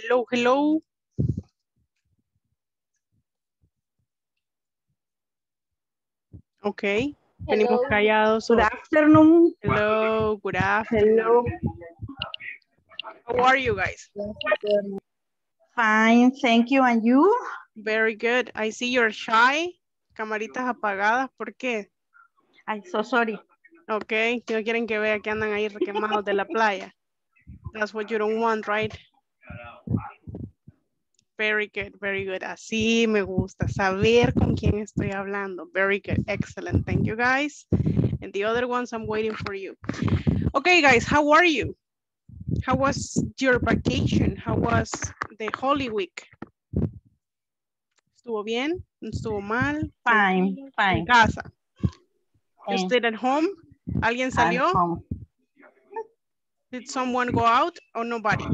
Hello, hello. Okay. Venimos Hello. callados. Good afternoon. Hello, good afternoon. How are you guys? Fine, thank you. And you? Very good. I see you're shy. Camaritas apagadas. ¿Por qué? I'm so sorry. Okay. Que no quieren que vea que andan ahí requemados de la playa. That's what you don't want, right? Very good, very good. Así me gusta saber con quién estoy hablando. Very good, excellent. Thank you, guys. And the other ones, I'm waiting for you. Okay, guys, how are you? How was your vacation? How was the Holy Week? ¿Estuvo bien? ¿Estuvo mal? Fine, En fine. casa. You Fine. stayed at home? ¿Alguien At salió? home. Did someone go out or nobody?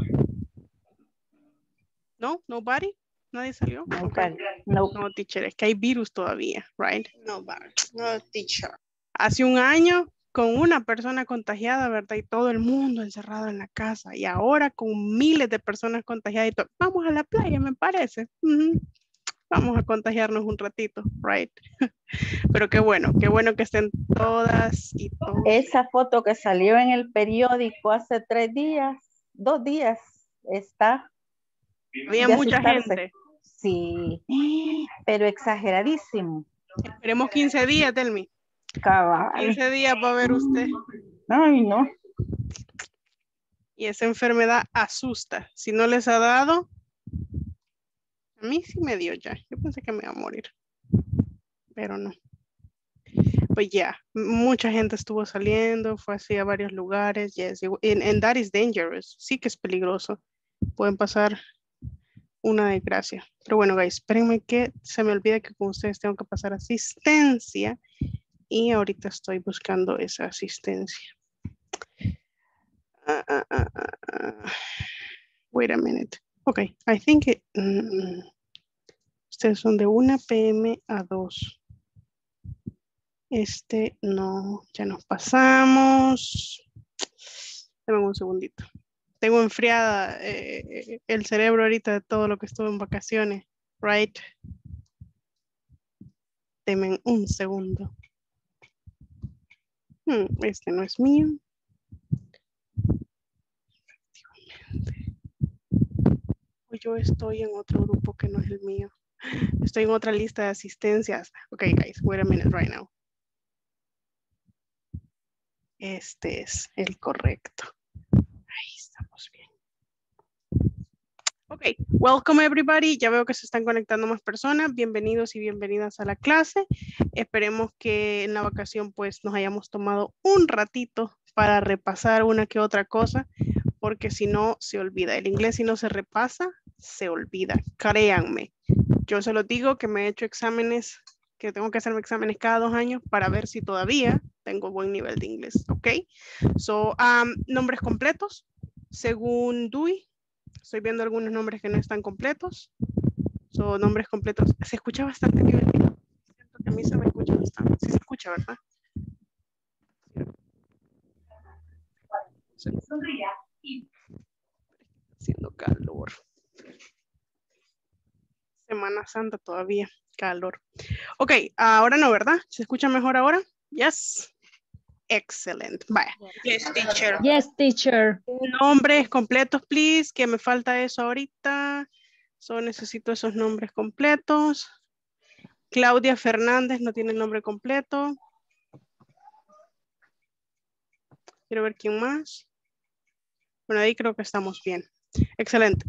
No, nobody? ¿Nadie salió? Nobody. Okay. No. No, teacher, es que hay virus todavía, right? No, teacher. Hace un año con una persona contagiada, ¿verdad? Y todo el mundo encerrado en la casa. Y ahora con miles de personas contagiadas y todo. Vamos a la playa, me parece. Vamos a contagiarnos un ratito, right? Pero qué bueno que estén todas y todos. Esa foto que salió en el periódico hace 3 días, 2 días, está. Había de mucha asustarse. gente. Sí, pero exageradísimo. Esperemos 15 días, Telmi. Cabal. 15 días va a ver usted. Ay, no. Y esa enfermedad asusta. Si no les ha dado, a mí sí me dio ya. Yo pensé que me iba a morir. Pero no. Pues ya, mucha gente estuvo saliendo, fue así a varios lugares. Yes, and that is dangerous. Sí que es peligroso. Pueden pasar una desgracia. Pero bueno, guys, espérenme que se me olvida que con ustedes tengo que pasar asistencia. Y ahorita estoy buscando esa asistencia. Wait a minute. Okay, I think ustedes son de 1 p.m. a 2. No, ya nos pasamos. Dame un segundito. Tengo enfriada el cerebro ahorita de todo lo que estuve en vacaciones, right? Deme un segundo. Este no es mío. O yo estoy en otro grupo que no es el mío. Estoy en otra lista de asistencias. Ok, guys, wait a minute right now. Este es el correcto. Ahí estamos bien. Ok, welcome everybody. Ya veo que se están conectando más personas. Bienvenidos y bienvenidas a la clase. Esperemos que en la vacación pues nos hayamos tomado un ratito para repasar una que otra cosa, porque si no se olvida. El inglés si no se repasa, se olvida. Créanme. Yo se los digo que me he hecho exámenes, que tengo que hacerme exámenes cada 2 años para ver si todavía tengo buen nivel de inglés. Ok. So, nombres completos. Según Dewey. Estoy viendo algunos nombres que no están completos. Son nombres completos. Se escucha bastante bien. Siento que a mí se me escucha bastante. Sí se escucha, ¿verdad? Haciendo calor. Semana Santa todavía. Calor. Ok, ahora no, ¿verdad? ¿Se escucha mejor ahora? Yes. Excellent. Vaya. Yes, teacher. Yes, teacher. Nombres completos, please, que me falta eso ahorita. Solo necesito esos nombres completos. Claudia Fernández no tiene el nombre completo. Quiero ver quién más. Bueno, ahí creo que estamos bien. Excelente.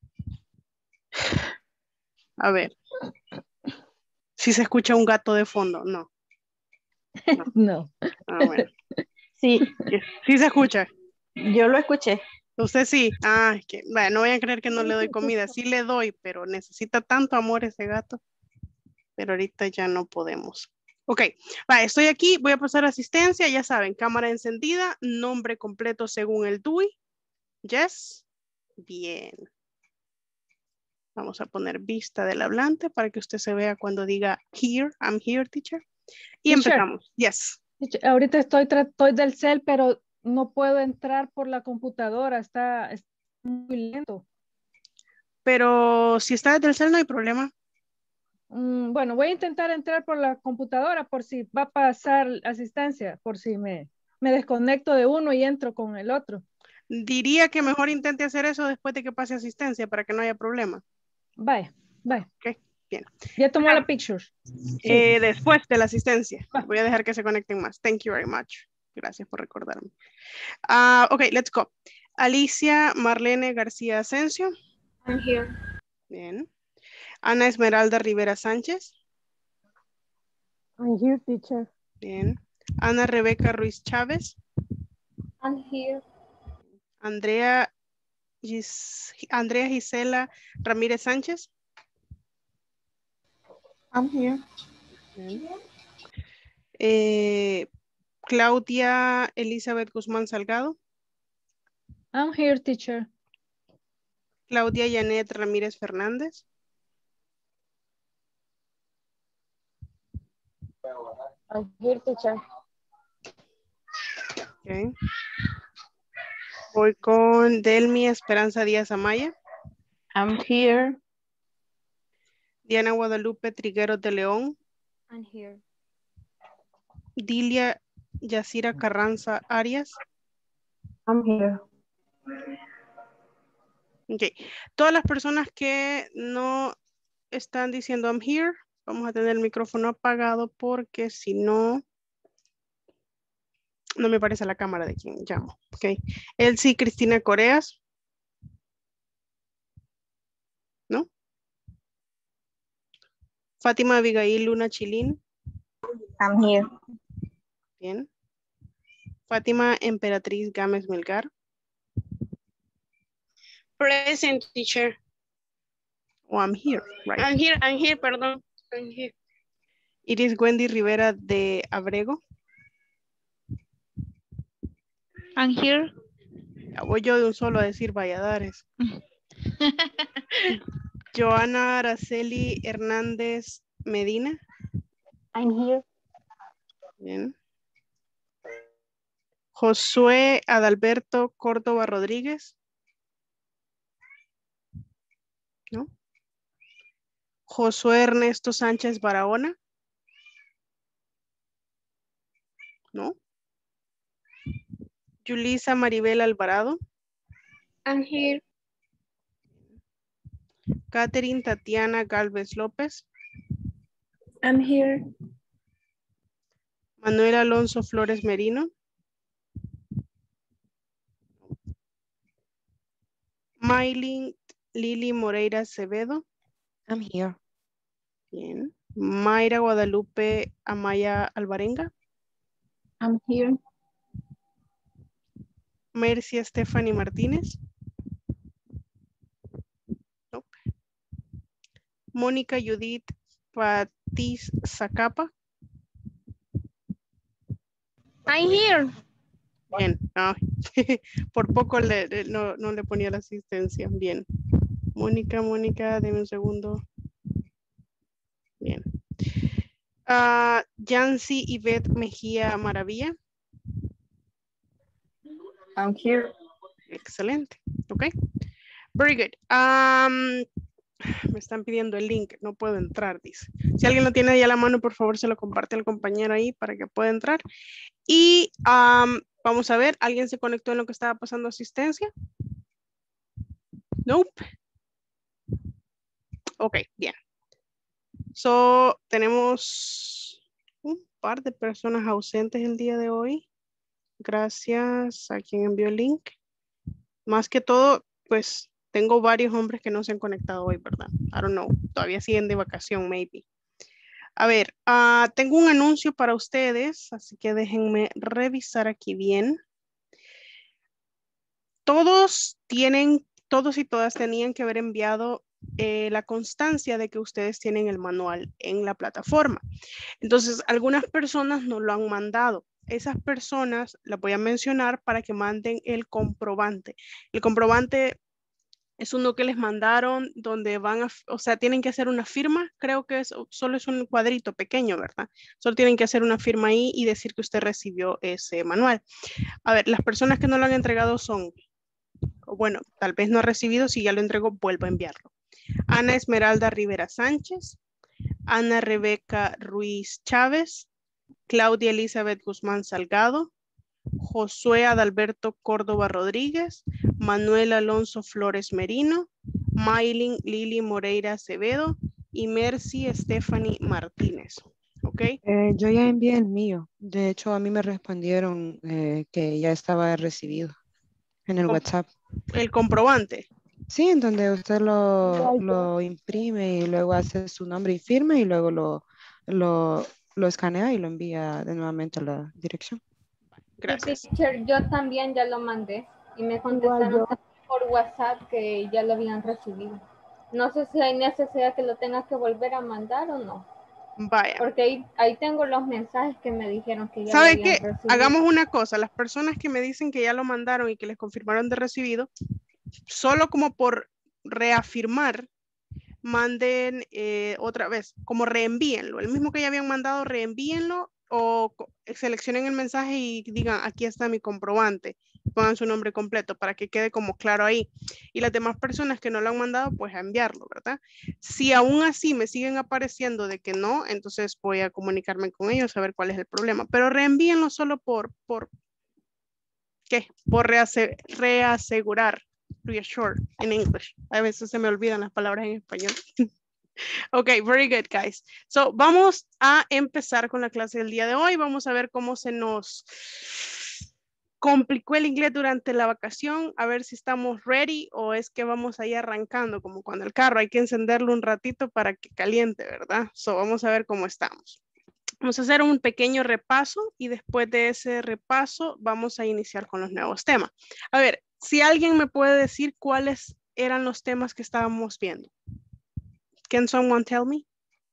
A ver. Si se escucha un gato de fondo, no. No. Ah, bueno. Sí, Sí se escucha. yo lo escuché. Usted sí. Ah, es que, bueno, no vayan a creer que no le doy comida. Sí le doy, pero necesita tanto amor ese gato. Pero ahorita ya no podemos. Ok, va, estoy aquí, voy a pasar asistencia, ya saben, cámara encendida, nombre completo según el DUI. Yes. Bien. Vamos a poner vista del hablante para que usted se vea cuando diga here, I'm here, teacher. Y Teacher. empezamos. Yes. Teacher, ahorita estoy del cel, pero no puedo entrar por la computadora. Está muy lento. Pero si está desde el cel no hay problema. Bueno, voy a intentar entrar por la computadora por si va a pasar asistencia, por si me desconecto de uno y entro con el otro. Diría que mejor intente hacer eso después de que pase asistencia para que no haya problema. Vaya, vaya. Ok, bien. Ya tomó la picture. Sí. Después de la asistencia. Va. Voy a dejar que se conecten más. Thank you very much. Gracias por recordarme. Ok, let's go. Alicia Marlene García Asensio. I'm here. Bien. Ana Esmeralda Rivera Sánchez. I'm here, teacher. Bien. Ana Rebeca Ruiz Chávez. I'm here. Andrea Gisela Ramírez Sánchez. I'm here. Bien. Claudia Elizabeth Guzmán Salgado. I'm here, teacher. Claudia Janet Ramírez Fernández. I'm here, teacher. Okay. Voy con Delmi Esperanza Díaz Amaya. I'm here. Diana Guadalupe Trigueros de León. I'm here. Dilia Yacira Carranza Arias. I'm here. Ok. Todas las personas que no están diciendo I'm here, vamos a tener el micrófono apagado porque si no, no me aparece la cámara de quien llamo. Ok. Elsie Cristina Coreas. ¿No? Fátima Abigail Luna Chilín. I'm here. Bien. Fátima Emperatriz Gámez Melgar. Present, teacher. Oh, I'm here, right? I'm here, perdón. I'm here. Iris Wendy Rivera de Abrego. I'm here. Ya voy yo de un solo a decir Valladares. Joana Araceli Hernández Medina. I'm here. Bien. Josué Adalberto Córdoba Rodríguez. ¿No? Josué Ernesto Sánchez Barahona. ¿No? Yulisa Maribel Alvarado. I'm here. Catherine Tatiana Galvez López. I'm here. Manuel Alonso Flores Merino. Maylin Lili Moreira Acevedo. I'm here. Bien. Mayra Guadalupe Amaya Alvarenga. I'm here. Mercia Stephanie Martínez. Nope. Mónica Judith Patiz Zacapa. I'm here. Bien. Ah, por poco no le ponía la asistencia. Bien. Mónica, deme un segundo. Bien. Yancy Yvette Mejía Maravilla. I'm here. Excelente. Ok. Very good. Me están pidiendo el link. No puedo entrar, dice. Si alguien lo tiene ahí a la mano, por favor, se lo comparte al compañero ahí para que pueda entrar. Y vamos a ver, ¿alguien se conectó en lo que estaba pasando asistencia? Nope. Ok, bien. So, tenemos un par de personas ausentes el día de hoy. Gracias a quien envió el link. Más que todo, pues, tengo varios hombres que no se han conectado hoy, ¿verdad? I don't know. Todavía siguen de vacación, maybe. A ver, tengo un anuncio para ustedes, así que déjenme revisar aquí bien. Todos y todas tenían que haber enviado la constancia de que ustedes tienen el manual en la plataforma. Entonces, algunas personas no lo han mandado. Esas personas las voy a mencionar para que manden el comprobante. El comprobante es uno que les mandaron donde tienen que hacer una firma. Creo que solo es un cuadrito pequeño, ¿verdad? Solo tienen que hacer una firma ahí y decir que usted recibió ese manual. A ver, las personas que no lo han entregado son, bueno, tal vez no ha recibido, si ya lo entregó, vuelvo a enviarlo. Ana Esmeralda Rivera Sánchez, Ana Rebeca Ruiz Chávez, Claudia Elizabeth Guzmán Salgado, Josué Adalberto Córdoba Rodríguez, Manuel Alonso Flores Merino, Maylin Lili Moreira Acevedo y Mercy Stephanie Martínez. ¿Ok? Yo ya envié el mío. De hecho, a mí me respondieron que ya estaba recibido en el WhatsApp. El comprobante. Sí, en donde usted lo imprime y luego hace su nombre y firma y luego lo escanea y lo envía de nuevamente a la dirección. Gracias. Sí, teacher, yo también ya lo mandé y me contestaron por WhatsApp que ya lo habían recibido. No sé si hay necesidad que lo tenga que volver a mandar o no. Vaya. Porque ahí tengo los mensajes que me dijeron que ya lo ¿Sabe habían qué? recibido. Hagamos una cosa. Las personas que me dicen que ya lo mandaron y que les confirmaron de recibido, solo como por reafirmar, manden otra vez, como reenvíenlo. El mismo que ya habían mandado, reenvíenlo o seleccionen el mensaje y digan, aquí está mi comprobante. Pongan su nombre completo para que quede como claro ahí. Y las demás personas que no lo han mandado, pues a enviarlo, ¿verdad? Si aún así me siguen apareciendo de que no, entonces voy a comunicarme con ellos a ver cuál es el problema. Pero reenvíenlo solo ¿qué? Por reasegurar. Reassure en English. A veces se me olvidan las palabras en español. Ok, very good, guys. So, vamos a empezar con la clase del día de hoy. Vamos a ver cómo se nos complicó el inglés durante la vacación. A ver si estamos ready o es que vamos ahí arrancando, como cuando el carro hay que encenderlo un ratito para que caliente, ¿verdad? So, vamos a ver cómo estamos. Vamos a hacer un pequeño repaso y después de ese repaso vamos a iniciar con los nuevos temas. A ver, si alguien me puede decir cuáles eran los temas que estábamos viendo. Can someone tell me?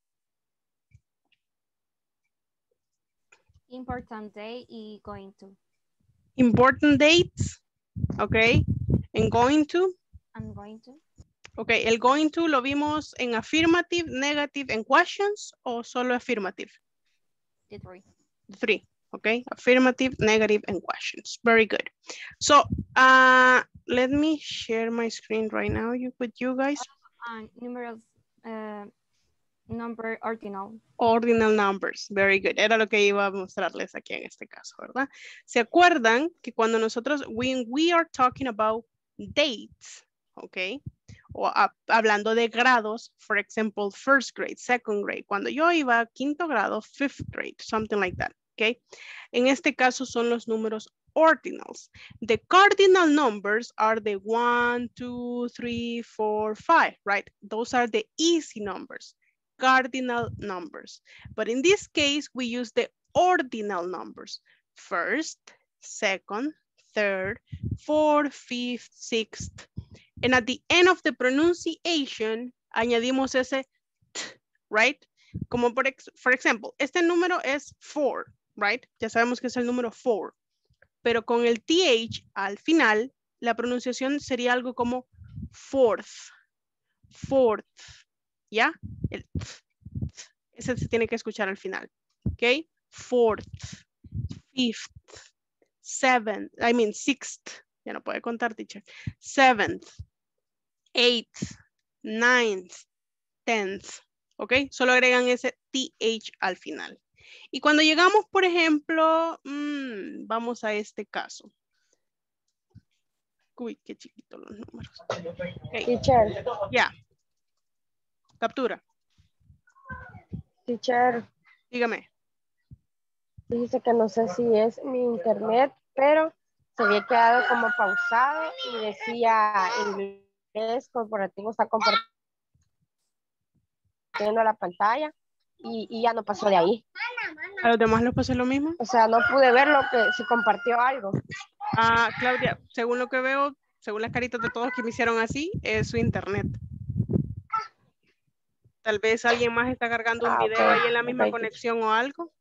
Important day y going to. Important dates, ok. And going to. I'm going to. Ok, el going to lo vimos en affirmative, negative, and questions o solo affirmative? The three. The three, ok. Affirmative, negative, and questions. Very good. So, let me share my screen right now with you guys. Numerals, number ordinal. Ordinal numbers, very good. Era lo que iba a mostrarles aquí en este caso, ¿verdad? ¿Se acuerdan que cuando nosotros, when we are talking about dates, ok, o hablando de grados, for example, first grade, second grade, cuando yo iba a quinto grado, fifth grade, something like that, ok. En este caso son los números ordinals. The cardinal numbers are the 1, 2, 3, 4, 5, right? Those are the easy numbers. Cardinal numbers. But in this case, we use the ordinal numbers. First, second, third, fourth, fifth, sixth. And at the end of the pronunciation, añadimos ese t, right? Como for example, este número es 4, right? Ya sabemos que es el número 4. Pero con el TH al final, la pronunciación sería algo como fourth, fourth. ¿Ya? El ese se tiene que escuchar al final. ¿Ok? Fourth, fifth, seventh, sixth. Ya no puede contar, teacher. Seventh, eighth, ninth, tenth. ¿Ok? Solo agregan ese TH al final. Y cuando llegamos, por ejemplo, vamos a este caso. Uy, qué chiquito los números. Okay. Teacher. Ya. Captura. Teacher. Dígame. Dice que no sé si es mi internet, pero se había quedado como pausado y decía inglés corporativo está compartiendo la pantalla y ya no pasó de ahí. ¿A los demás les pasó lo mismo? O sea, no pude ver lo que se compartió algo. Claudia, según lo que veo, según las caritas de todos que me hicieron así, es su internet. Tal vez alguien más está cargando un video ahí en la misma conexión o algo.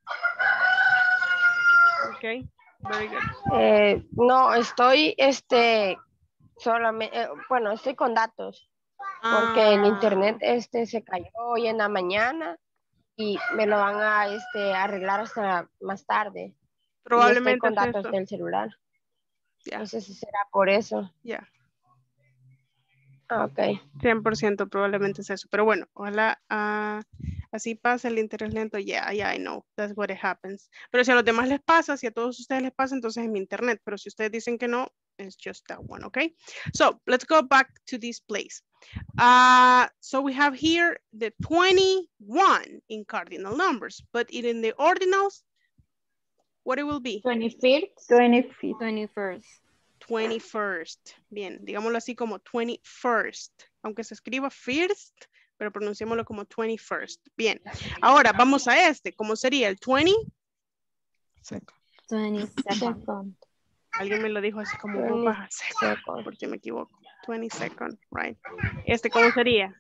Ok, very good. No, estoy solamente, bueno, estoy con datos. Porque el internet se cayó hoy en la mañana y me lo van a arreglar hasta más tarde. Probablemente y estoy con datos eso. del celular. Yeah. No sé si será por eso. Yeah. Ok. 100% probablemente es eso. Pero bueno, ojalá así pasa el interés lento. Yeah, I know. That's what it happens. Pero si a los demás les pasa, si a todos ustedes les pasa, entonces es mi internet. Pero si ustedes dicen que no, it's just that one, okay? So, let's go back to this place. So we have here the 21 in cardinal numbers, but in the ordinals, what it will be? 25th. 25th. 21st. 21st. Bien, digámoslo así como 21st. Aunque se escriba first, pero pronunciémoslo como 21st. Bien. Ahora vamos a este. ¿Cómo sería el 20? Second. 22nd. Alguien me lo dijo así como 20 baja, second, second. por si me equivoco. 22nd, right. Este, ¿cómo sería?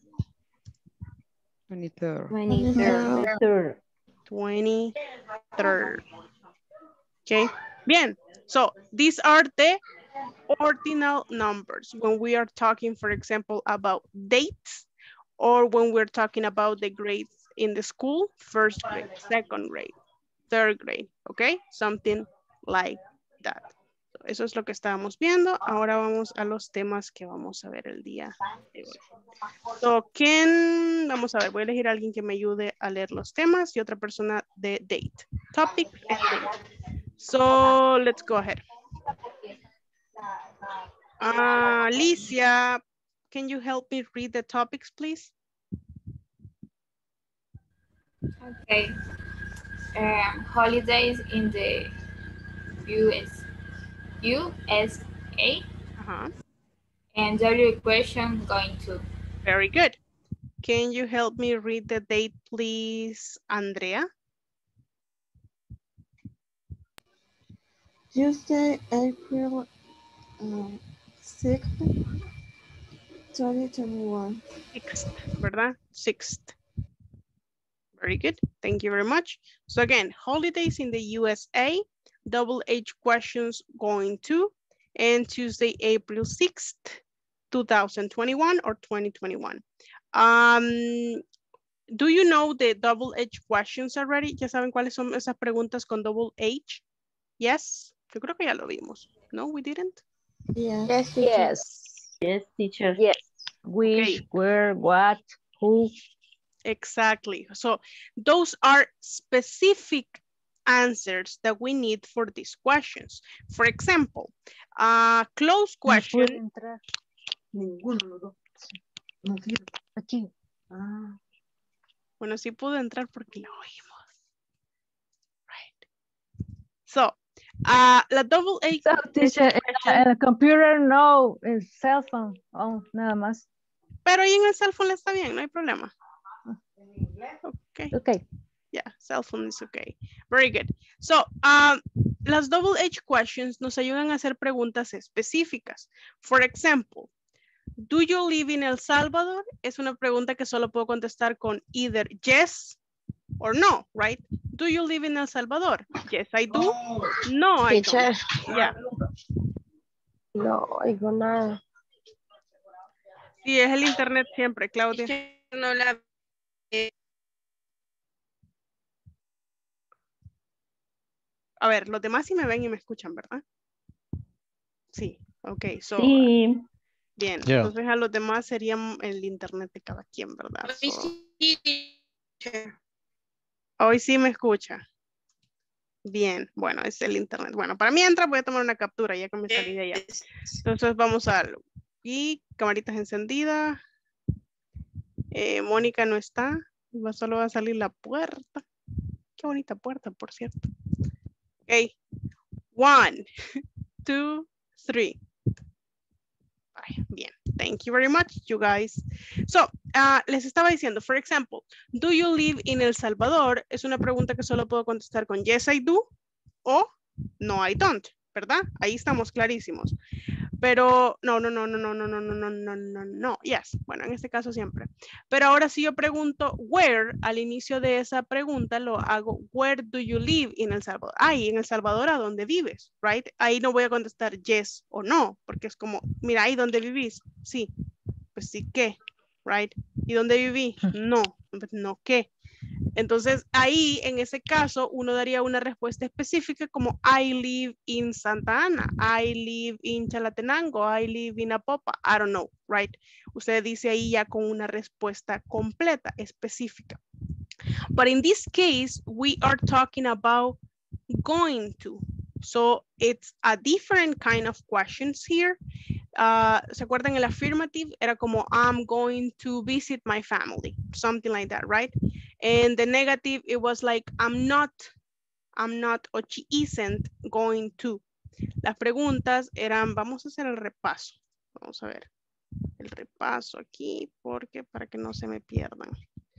23rd. 23rd. Third. 23rd. Okay. Bien. So these are the ordinal numbers when we are talking, for example, about dates or when we're talking about the grades in the school, first grade, second grade, third grade, okay? Something like that. Eso es lo que estábamos viendo. Ahora vamos a los temas que vamos a ver el día de hoy. So, vamos a ver, voy a elegir a alguien que me ayude a leer los temas y otra persona de date. Topic and date. So, let's go ahead. Alicia, can you help me read the topics, please? Okay. Holidays in the USA. And your question going to. Very good. Can you help me read the date, please, Andrea? Tuesday, April 6th, 2021. 6th, ¿verdad? 6th. Very good. Thank you very much. So again, holidays in the USA, double H questions going to, and Tuesday, April 6th, 2021 or 2021. Do you know the double H questions already? ¿Ya saben cuáles son esas preguntas con double H? Yes. Yo creo que ya lo vimos. No, we didn't? Yeah. Yes, teacher. Yes. Yes, teacher. Yes. Which, Okay. where, what, who. Exactly. So those are specific answers that we need for these questions. For example, close question. Ninguno. No sirve. Aquí. Bueno, sí pudo entrar porque la oímos. Right. So, la double A. So, teacher, el computer no, el cell phone. Oh, nada más. Pero ahí en el cell phone está bien, no hay problema. Okay. Okay. Yeah, cell phone is okay. Very good. So, las double H questions nos ayudan a hacer preguntas específicas. For example, do you live in El Salvador? Es una pregunta que solo puedo contestar con either yes or no, right? Do you live in El Salvador? Yes, I do. No, I Teacher. don't. Yeah. No oigo nada. Sí, es el internet siempre, Claudia. No la A ver, los demás sí me ven y me escuchan, ¿verdad? Sí, ok. So, Sí. bien, Yeah. entonces a los demás serían el internet de cada quien, ¿verdad? So, hoy sí me escucha. Bien, bueno, es el internet. Bueno, para mí entra, voy a tomar una captura ya que me salí de allá. Entonces vamos a darlo. Y camaritas encendidas. Mónica no está. Solo va a salir la puerta. Qué bonita puerta, por cierto. Ok. 1, 2, 3. Bien. Thank you very much, you guys. So, les estaba diciendo, for example, do you live in El Salvador? Es una pregunta que solo puedo contestar con yes, I do o no, I don't, ¿verdad? Ahí estamos clarísimos. Pero no, yes. Bueno, en este caso siempre. Pero ahora si yo pregunto where, al inicio de esa pregunta lo hago, where do you live in El Salvador? Ahí, en El Salvador, ¿a dónde vives? Right? Ahí no voy a contestar yes o no, porque es como, mira, ahí donde vivís. Sí. Pues sí, ¿qué? Right? ¿Y dónde viví? No. No, ¿qué? Entonces, ahí, en ese caso, uno daría una respuesta específica como I live in Santa Ana, I live in Chalatenango, I live in Apopa, I don't know, right? Usted dice ahí ya con una respuesta completa, específica. But in this case, we are talking about going to. So, it's a different kind of questions here. ¿Se acuerdan? El affirmative era como I'm going to visit my family, something like that, right? And the negative, it was like I'm not, or she isn't going to. Las preguntas eran, vamos a hacer el repaso. Vamos a ver el repaso aquí, porque para que no se me pierdan.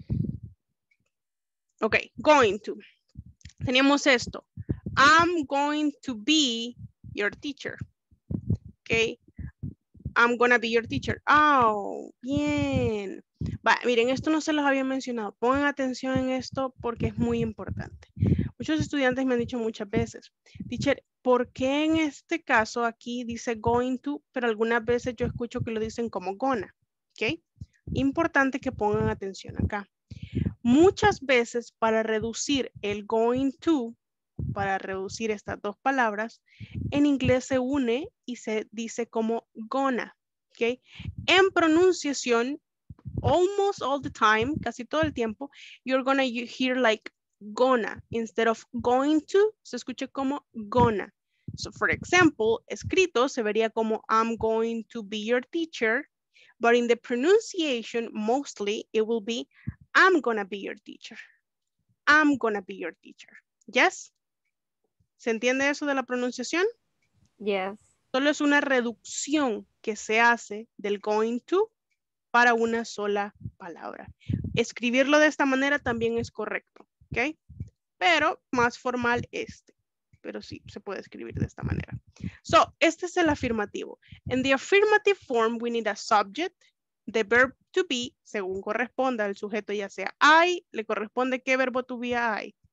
Ok, going to. Teníamos esto. I'm going to be your teacher. Ok. I'm gonna be your teacher. Oh, bien. Va, miren, esto no se los había mencionado. Pongan atención en esto porque es muy importante. Muchos estudiantes me han dicho muchas veces, teacher, ¿por qué en este caso aquí dice going to, pero algunas veces yo escucho que lo dicen como gonna? ¿Ok? Importante que pongan atención acá. Muchas veces para reducir el going to, para reducir estas dos palabras, en inglés se une y se dice como gonna, ¿ok? En pronunciación, almost all the time, casi todo el tiempo, you're gonna hear like gonna, instead of going to, se escucha como gonna. So, for example, escrito se vería como I'm going to be your teacher, but in the pronunciation, mostly, it will be I'm gonna be your teacher. I'm gonna be your teacher. Yes? ¿Se entiende eso de la pronunciación? Yes. Solo es una reducción que se hace del going to para una sola palabra. Escribirlo de esta manera también es correcto, ¿ok? Pero más formal este. Pero sí, se puede escribir de esta manera. So, este es el afirmativo. En the affirmative form, we need a subject, the verb to be, según corresponda al sujeto, ya sea I, le corresponde qué verbo to be a I.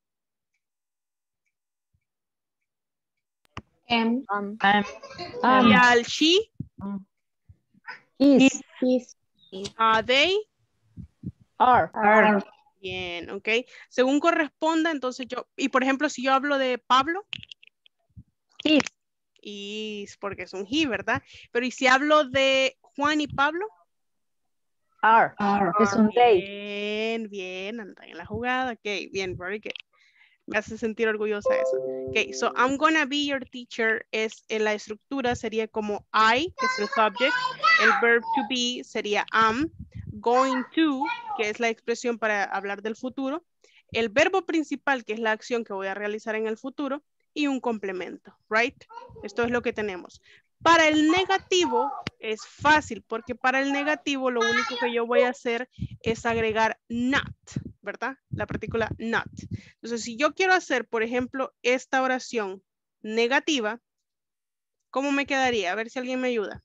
Am. Y al she, Is. they, Are. bien, ok. Según corresponda, entonces yo, y por ejemplo, si yo hablo de Pablo, is, porque es un he, ¿verdad? Pero y si hablo de Juan y Pablo, Are. Es un they. bien, bien, andan en la jugada, ok, bien, very good. Me hace sentir orgullosa eso. Ok, so I'm gonna be your teacher es en la estructura sería como I, que es el subject, el verb to be sería am, going to, que es la expresión para hablar del futuro, el verbo principal, que es la acción que voy a realizar en el futuro, y un complemento, right? Esto es lo que tenemos. Para el negativo es fácil, porque para el negativo lo único que yo voy a hacer es agregar not, ¿verdad? La partícula not. Entonces, si yo quiero hacer, por ejemplo, esta oración negativa, ¿cómo me quedaría? A ver si alguien me ayuda.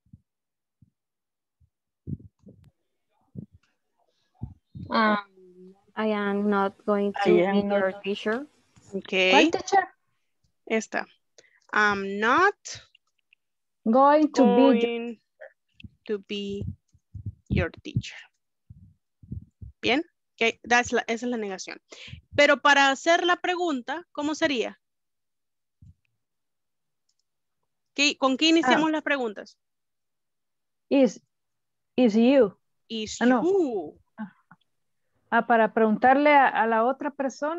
I am not going to be your teacher. Ok. ¿Cuál teacher? Esta. I'm not Going to be your teacher. Bien. Okay. Esa es la negación. Pero para hacer la pregunta, ¿cómo sería? ¿Con qué iniciamos las preguntas? Is you. Is no. you. Para preguntarle a la otra persona.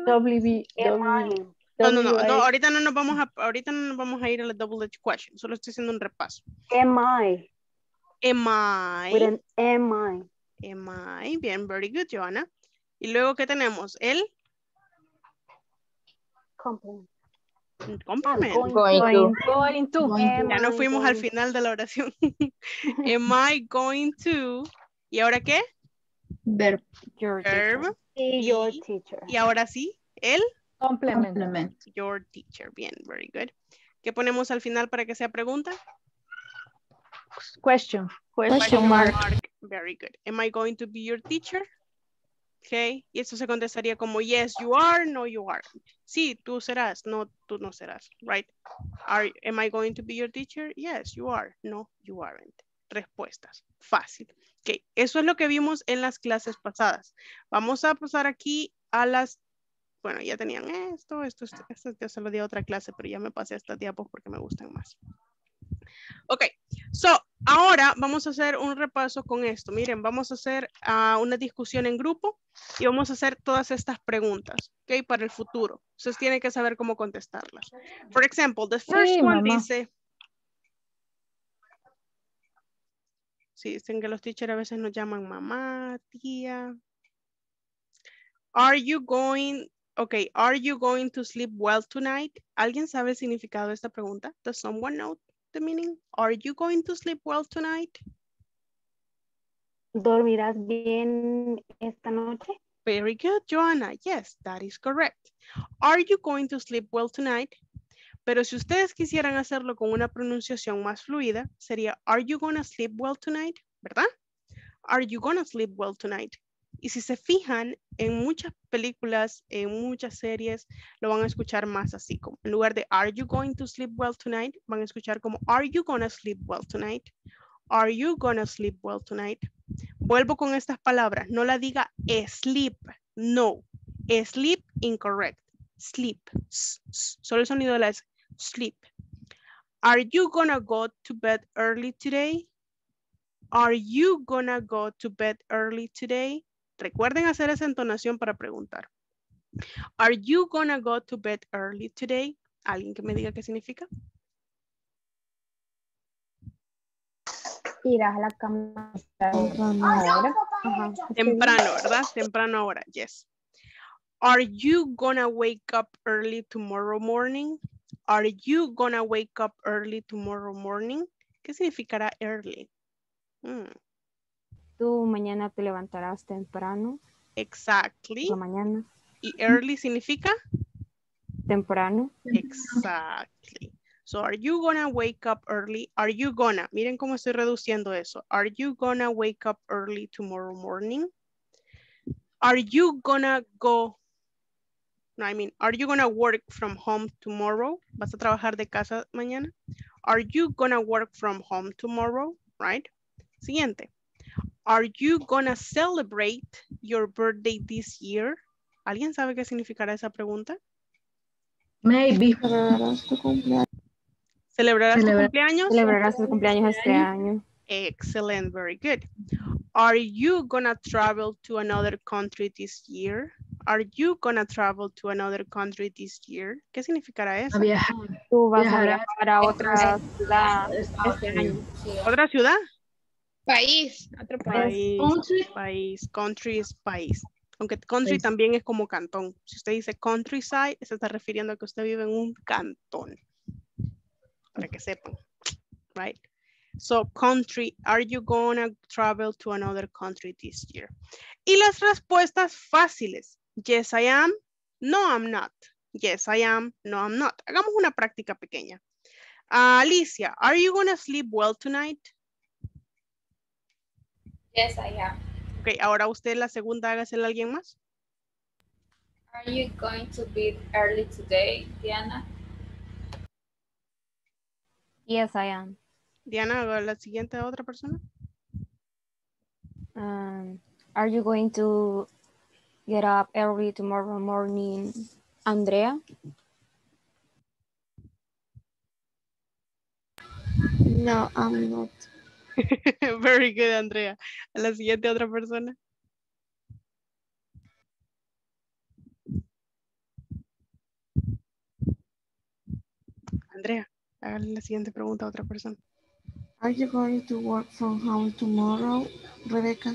No, ahorita no nos vamos a ir a la double edge question, solo estoy haciendo un repaso. Am I? With an am I? Am I? Bien, very good, Johanna. Y luego, ¿qué tenemos? El Complement. Going to. Am Ya no I fuimos al going- final de la oración. Am I going to? ¿Y ahora qué? Your Verb. teacher. Be your teacher. Y ahora sí, el Complement. your teacher. Bien, very good. ¿Qué ponemos al final para que sea pregunta? Question. Question mark. Very good. Am I going to be your teacher? Okay. Y eso se contestaría como yes, you are, no, you aren't. Sí, tú serás, no, tú no serás, right? Am I going to be your teacher? Yes, you are. No, you aren't. Respuestas. Fácil. Ok, eso es lo que vimos en las clases pasadas. Vamos a pasar aquí a las, bueno, ya tenían esto ya se lo di a otra clase, pero ya me pasé a estas diapos porque me gustan más. Ok, so, ahora vamos a hacer un repaso con esto. Miren, vamos a hacer una discusión en grupo y vamos a hacer todas estas preguntas, ok, para el futuro. Ustedes tienen que saber cómo contestarlas. For example, the first Sí, one mamá. dice... Sí, dicen que los teachers a veces nos llaman mamá, tía. Are you going to sleep well tonight? ¿Alguien sabe el significado de esta pregunta? Does someone know the meaning? Are you going to sleep well tonight? ¿Dormirás bien esta noche? Very good, Joanna. Yes, that is correct. Are you going to sleep well tonight? Pero si ustedes quisieran hacerlo con una pronunciación más fluida, sería Are you gonna sleep well tonight? ¿Verdad? Are you gonna sleep well tonight? Y si se fijan, en muchas películas, en muchas series, lo van a escuchar más así, como en lugar de Are you going to sleep well tonight? Van a escuchar como Are you gonna sleep well tonight? Are you gonna sleep well tonight? Vuelvo con estas palabras, no la diga sleep, no. Sleep, incorrect. Sleep, solo el sonido de la S, sleep. Are you gonna go to bed early today? Are you gonna go to bed early today? Recuerden hacer esa entonación para preguntar. Are you gonna go to bed early today? ¿Alguien que me diga qué significa? ¿Irás a la cama Temprano. ahora? Ajá. Temprano, ¿verdad? Temprano ahora, yes. Are you gonna wake up early tomorrow morning? Are you gonna wake up early tomorrow morning? ¿Qué significará early? Tú mañana te levantarás temprano. Exactly. Por la mañana. ¿Y early significa? Temprano. Exactly. So, are you gonna wake up early? Are you gonna? Miren cómo estoy reduciendo eso. Are you gonna wake up early tomorrow morning? Are you gonna go? No, I mean, are you gonna work from home tomorrow? ¿Vas a trabajar de casa mañana? Are you gonna work from home tomorrow? Right? Siguiente. Are you gonna celebrate your birthday this year? ¿Alguien sabe qué significará esa pregunta? Maybe. Celebrarás tu cumpleaños. ¿Celebrarás tu cumpleaños? Celebrarás tu cumpleaños este año. Excellent, very good. Are you gonna travel to another country this year? Are you gonna travel to another country this year? ¿Qué significará eso? Tú vas a viajar a otra ciudad este año. ¿Otra ciudad? País, otro país. País, country es país. Aunque country también es como cantón. Si usted dice countryside, se está refiriendo a que usted vive en un cantón. Para que sepan, right? So, country, are you gonna travel to another country this year? Y las respuestas fáciles. Yes, I am. No, I'm not. Yes, I am. No, I'm not. Hagamos una práctica pequeña. Alicia, are you gonna sleep well tonight? Yes, I am. Ok, ahora usted la segunda, hágasela a alguien más. Are you going to bed early today, Diana? Yes, I am. Diana, haga la siguiente a otra persona. Are you going to get up early tomorrow morning, Andrea? No, I'm not. Very good, Andrea. A la siguiente otra persona. Andrea, hágale la siguiente pregunta a otra persona. Are you going to work from home tomorrow, Rebecca?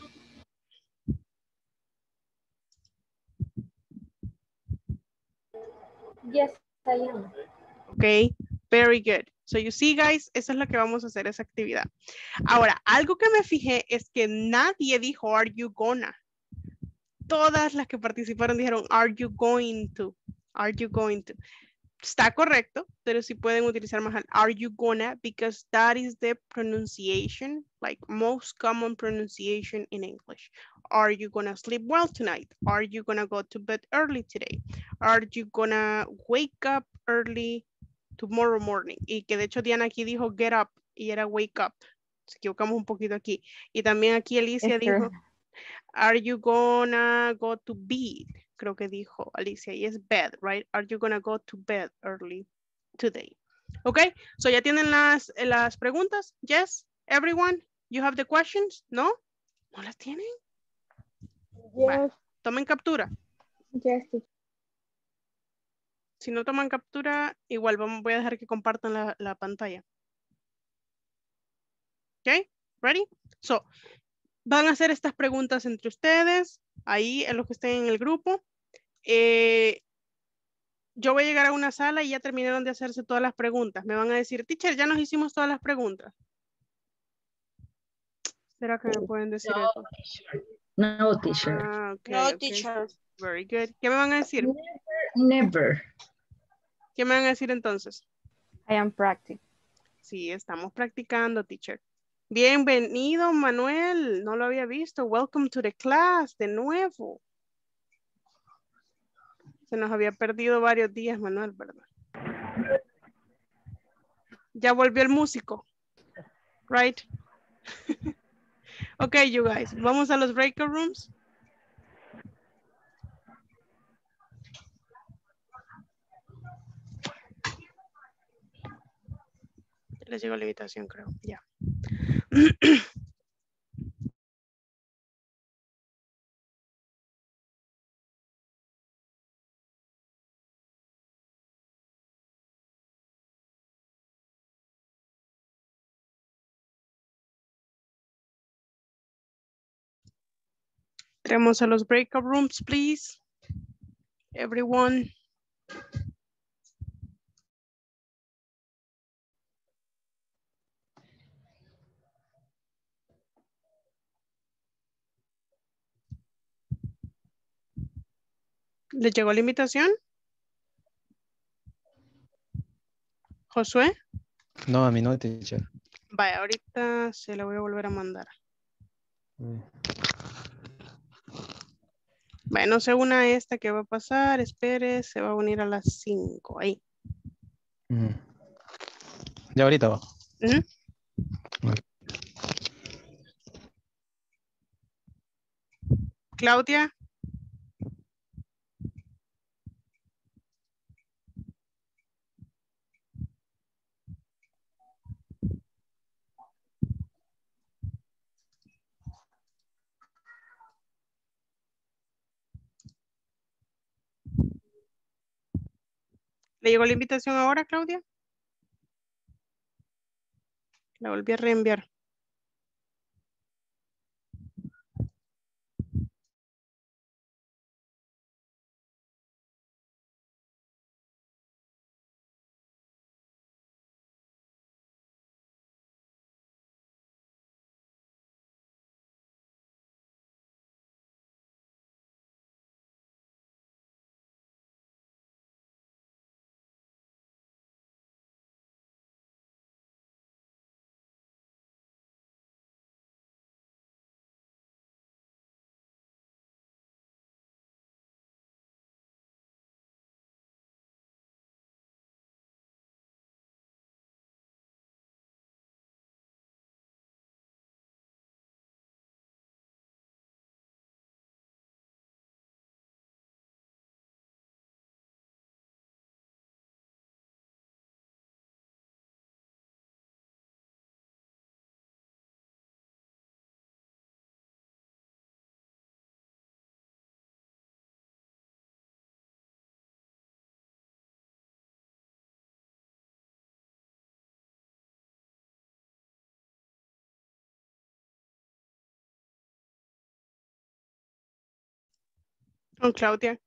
Yes, I am. Ok, very good. So you see, guys, esa es la que vamos a hacer, esa actividad. Ahora, algo que me fijé es que nadie dijo, are you gonna? Todas las que participaron dijeron, are you going to? Are you going to? Está correcto, pero sí pueden utilizar más are you gonna, because that is the pronunciation, like most common pronunciation in English. Are you gonna sleep well tonight? Are you gonna go to bed early today? Are you gonna wake up early tomorrow morning? Y que de hecho Diana aquí dijo get up y era wake up. Nos equivocamos un poquito aquí. Y también aquí Alicia Yes, sir. dijo, are you gonna go to bed? Creo que dijo Alicia, y es bed, right? Are you gonna go to bed early today? Okay, so ya tienen las preguntas. Yes, everyone, you have the questions? ¿No? ¿No las tienen? Bueno, Yes, tomen captura. yes, teacher. Si no toman captura, igual voy a dejar que compartan la pantalla. Okay, ready? So, van a hacer estas preguntas entre ustedes, ahí en los que estén en el grupo. Yo voy a llegar a una sala y ya terminaron de hacerse todas las preguntas. Me van a decir, teacher, ya nos hicimos todas las preguntas. ¿Será que me pueden decir eso? No, teacher. Ah, ok, No, ok. teacher. Very good. ¿Qué me van a decir? Never. ¿Qué me van a decir entonces? I am practicing. Sí, estamos practicando, teacher. Bienvenido, Manuel. No lo había visto. Welcome to the class, de nuevo. Se nos había perdido varios días, Manuel, ¿verdad? Ya volvió el músico. Right? Ok, you guys. Vamos a los breakout rooms. Les llegó la invitación, creo. Ya. Entremos a los breakout rooms, please. Everyone. ¿Les llegó la invitación? ¿Josué? No, a mí no, teacher. Vaya, ahorita se la voy a volver a mandar. Bueno, no se una a esta que va a pasar. Espere, se va a unir a las 5. Ahí. Ya ahorita va. Claudia. ¿Le llegó la invitación ahora, Claudia? La volví a reenviar. Con Claudia.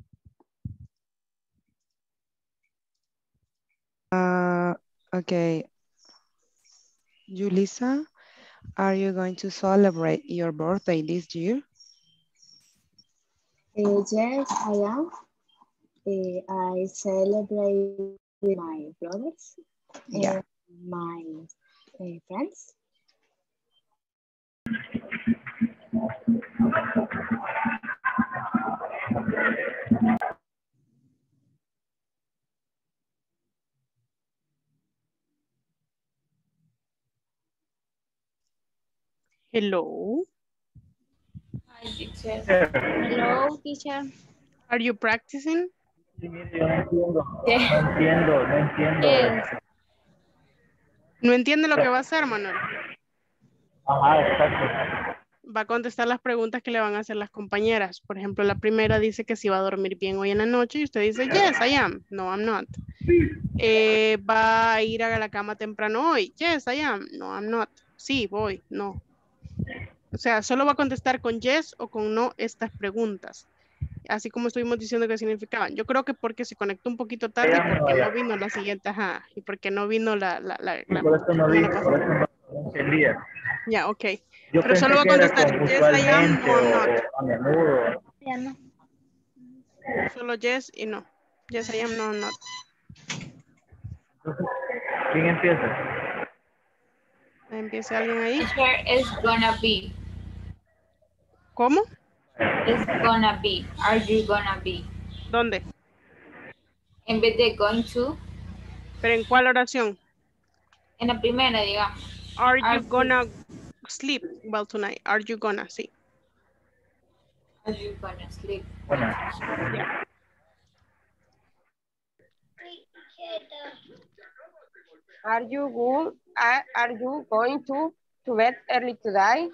Okay. Julissa, are you going to celebrate your birthday this year? Yes, I am. I celebrate with my brothers and my friends. Hello. Hi, teacher. Hello, teacher. Are you practicing? Yes. No entiende lo que va a hacer, Manuel. Ajá, exacto. Va a contestar las preguntas que le van a hacer las compañeras. Por ejemplo, la primera dice que si va a dormir bien hoy en la noche y usted dice, yes, I am. No, I'm not. Va a ir a la cama temprano hoy. Yes, I am. No, I'm not. Sí, voy. No. O sea, solo va a contestar con yes o con no estas preguntas. Así como estuvimos diciendo que significaban. Yo creo que porque se conectó un poquito tarde y porque no vino la siguiente, ajá, y porque no vino la Por eso no vi, semana por pasada. eso no entendía. Ya, ok. Yo Pero pensé solo va a que era contestar como yes, I am, usualmente no, I'm not. o a menudo. Ya no. Solo yes y no. Yes, I am, no, I'm not. Entonces, ¿quién empieza? Empiece alguien ahí. Teacher is gonna be. ¿Cómo? Is gonna be. Are you gonna be? ¿Dónde? En vez de going to. ¿Pero en cuál oración? En la primera, digamos. Are you gonna sleep well tonight? Are you gonna? Sí. Are you gonna sleep? Yeah. Are you going to bed early today?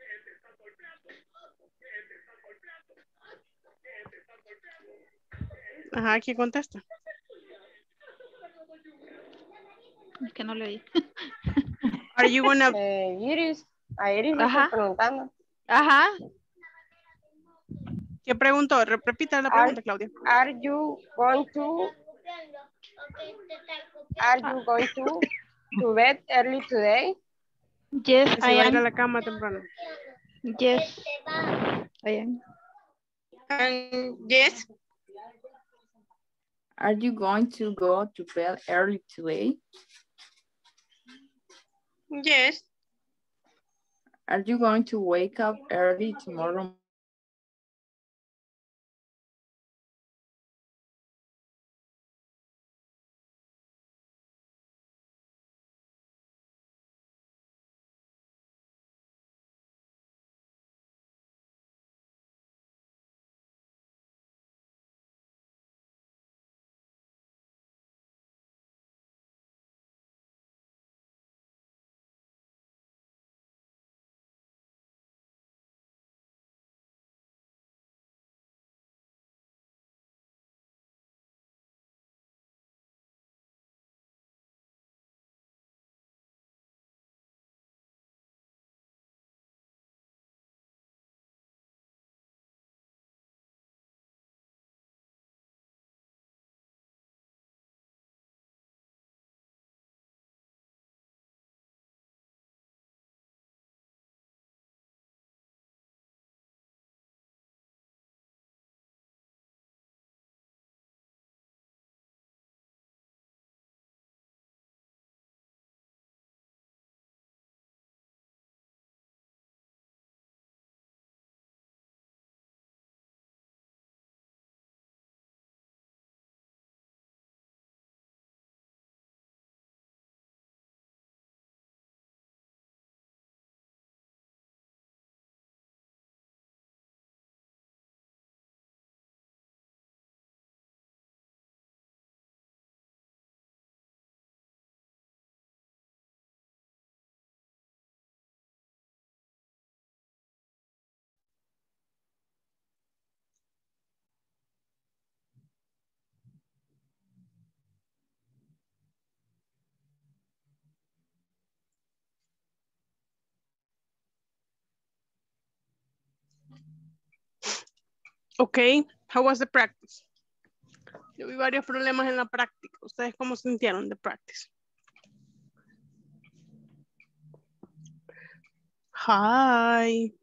Ajá, ¿quién contesta? Es que no le di. Are you gonna... Iris, a Iris le estoy preguntando. Ajá. ¿Qué preguntó? Repita la pregunta, Claudia. Are you going to bed early today? Yes, Si I va a ir a am. la cama temprano. Yes, I am. Yes. Are you going to go to bed early today? Yes. Are you going to wake up early tomorrow? Okay, how was the practice? Yo vi varios problemas en la práctica. ¿Ustedes cómo sintieron de practice? Hi.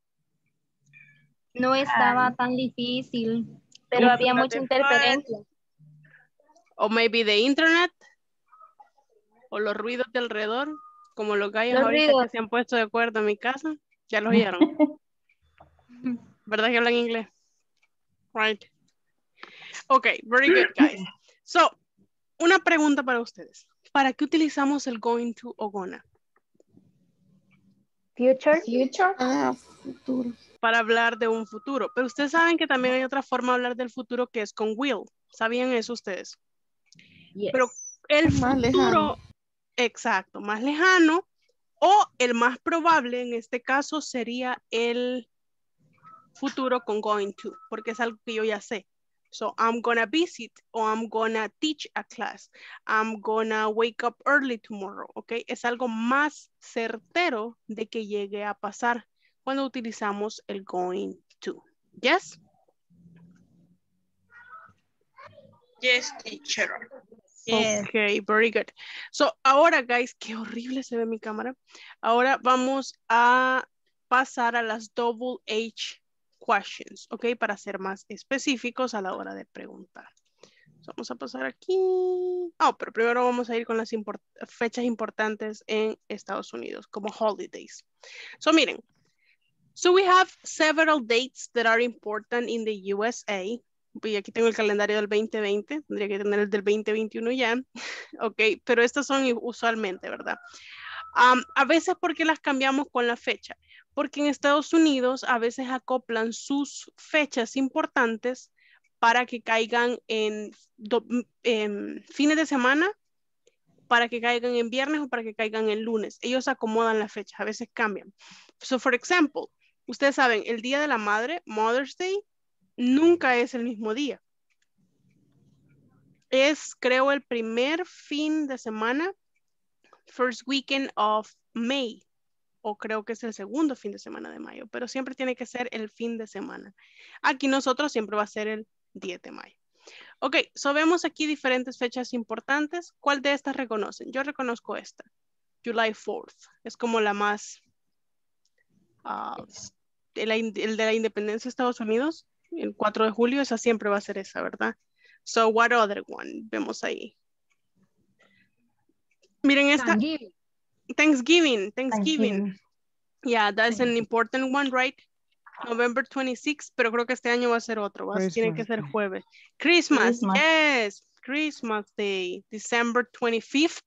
No estaba tan difícil, pero había mucha interferencia. O maybe the internet. O los ruidos de alrededor. Como los gallos Los ahorita ruidos. que se han puesto de acuerdo en mi casa. Ya los oyeron. ¿Verdad que hablan inglés? Right. Okay, very good, guys. So, una pregunta para ustedes. ¿Para qué utilizamos el going to o gonna? Future. Future. Ah, futuro. Para hablar de un futuro. Pero ustedes saben que también hay otra forma de hablar del futuro que es con will. ¿Sabían eso ustedes? Yes. Pero el Más futuro, lejano. exacto, más lejano, o el más probable en este caso sería el futuro con going to, porque es algo que yo ya sé. So, I'm gonna visit or I'm gonna teach a class. I'm gonna wake up early tomorrow, ¿ok? Es algo más certero de que llegue a pasar cuando utilizamos el going to. Yes? Yes, teacher. Yes. Okay, very good. So, ahora, guys, qué horrible se ve mi cámara. Ahora vamos a pasar a las double H questions, ¿ok? Para ser más específicos a la hora de preguntar. So, vamos a pasar aquí. Oh, pero primero vamos a ir con las fechas importantes en Estados Unidos, como holidays. So, miren. So, we have several dates that are important in the USA. Y aquí tengo el calendario del 2020, tendría que tener el del 2021 ya, ok, pero estas son usualmente, ¿verdad? A veces, ¿por qué las cambiamos con la fecha? Porque en Estados Unidos a veces acoplan sus fechas importantes para que caigan en fines de semana, para que caigan en viernes o para que caigan en lunes. Ellos acomodan las fechas, a veces cambian. So, for example, ustedes saben, el Día de la Madre, Mother's Day, nunca es el mismo día. Es, creo, el primer fin de semana, first weekend of May, o creo que es el segundo fin de semana de mayo, pero siempre tiene que ser el fin de semana. Aquí nosotros siempre va a ser el 10 de mayo. Ok, so vemos aquí diferentes fechas importantes. ¿Cuál de estas reconocen? Yo reconozco esta, July 4th. Es como la más, el de la independencia de Estados Unidos, el 4 de julio, esa siempre va a ser esa, ¿verdad? So, what other one? Vemos ahí. Miren esta. Thanksgiving. Yeah, that's an important one, right? November 26, pero creo que este año va a ser otro. Tiene que ser jueves. Christmas, yes. Christmas Day, December 25th.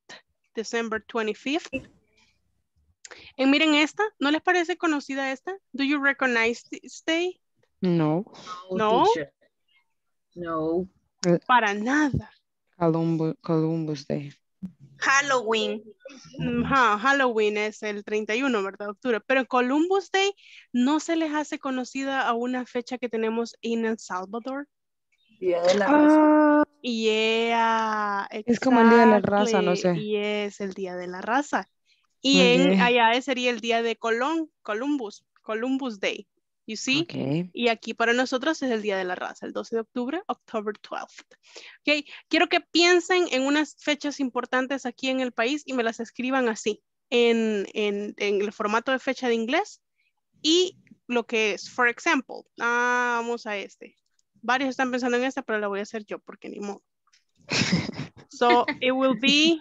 Y miren esta, ¿no les parece conocida esta? Do you recognize this day? No. No. Teacher. No. Para nada. Columbus Day. Halloween. Halloween es el 31, ¿verdad? Octubre. Pero Columbus Day no se les hace conocida a una fecha que tenemos en El Salvador. Día de la raza. Yeah, es como el día de la raza, no sé. Y es el día de la raza. Y allá sería el día de Columbus Day. You see? Okay. Y aquí para nosotros es el día de la raza, el 12 de octubre, October 12th. Okay. Quiero que piensen en unas fechas importantes aquí en el país y me las escriban así, en el formato de fecha de inglés y lo que es, for example, vamos a este. Varios están pensando en esta, pero la voy a hacer yo porque ni modo. So, it will be...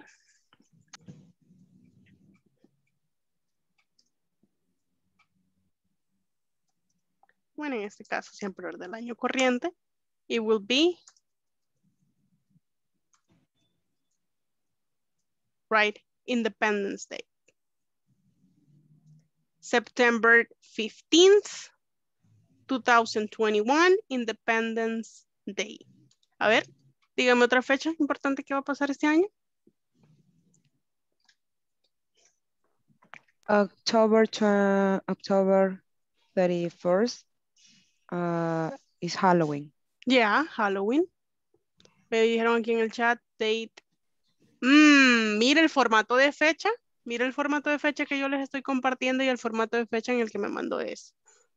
Bueno, en este caso siempre el del año corriente. It will be, right, Independence Day. September 15th, 2021, Independence Day. A ver, dígame otra fecha importante que va a pasar este año. October 31st is Halloween. Yeah, Halloween. Me dijeron aquí en el chat, date. Mira el formato de fecha. Mira el formato de fecha que yo les estoy compartiendo y el formato de fecha en el que me mandó es.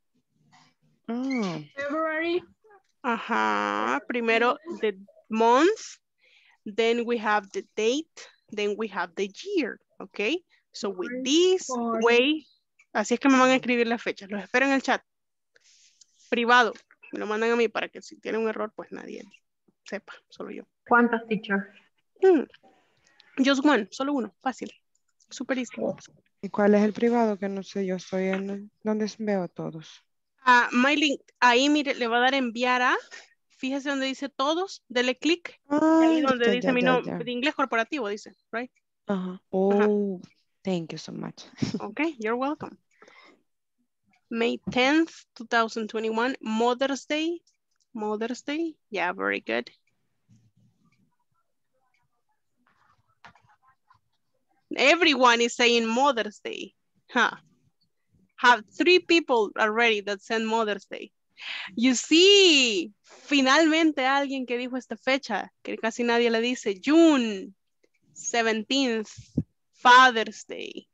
February. Ajá. Primero the month. Then we have the date. Then we have the year. Okay. So with this way. Así es que me van a escribir las fechas. Los espero en el chat. Privado. Me lo mandan a mí para que si tiene un error, pues nadie sepa. Solo yo. ¿Cuántos, teacher? Just one. Solo uno. Fácil. Super easy. ¿Y cuál es el privado? Que no sé, yo estoy en donde veo todos. Maylin, ahí mire, le va a dar enviar a, fíjese donde dice todos, dele clic. Ahí donde dice mi nombre, de inglés corporativo dice, right? Oh, thank you so much. Okay, you're welcome. May 10th, 2021, Mother's Day. Mother's Day, yeah, very good. Everyone is saying Mother's Day. Huh. Have 3 people already that send Mother's Day. You see, finalmente alguien que dijo esta fecha, que casi nadie le dice, June 17th, Father's Day.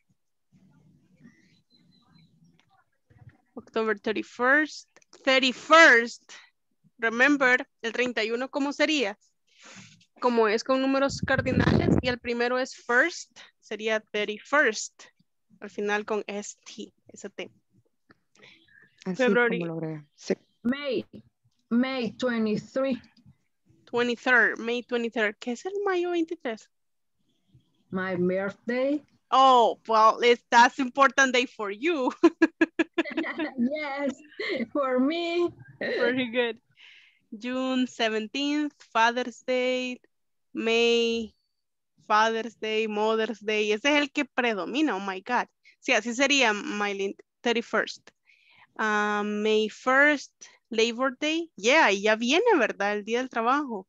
October 31st, 31st. Remember, el 31, ¿cómo sería? Como es con números cardinales y el primero es first, sería 31st. Al final con ST, ST. Así February. como lo agrega. Sí. May 23. 23rd, May 23rd. ¿Qué es el mayo 23? My birthday. Oh, well, that's important day for you. Yes, for me. Very good. June 17th, Father's Day. May, Father's Day, Mother's Day. Ese es el que predomina, oh my God. Sí, así sería, Mylene, 31st. May 1st, Labor Day. Yeah, y ya viene, ¿verdad? El Día del Trabajo.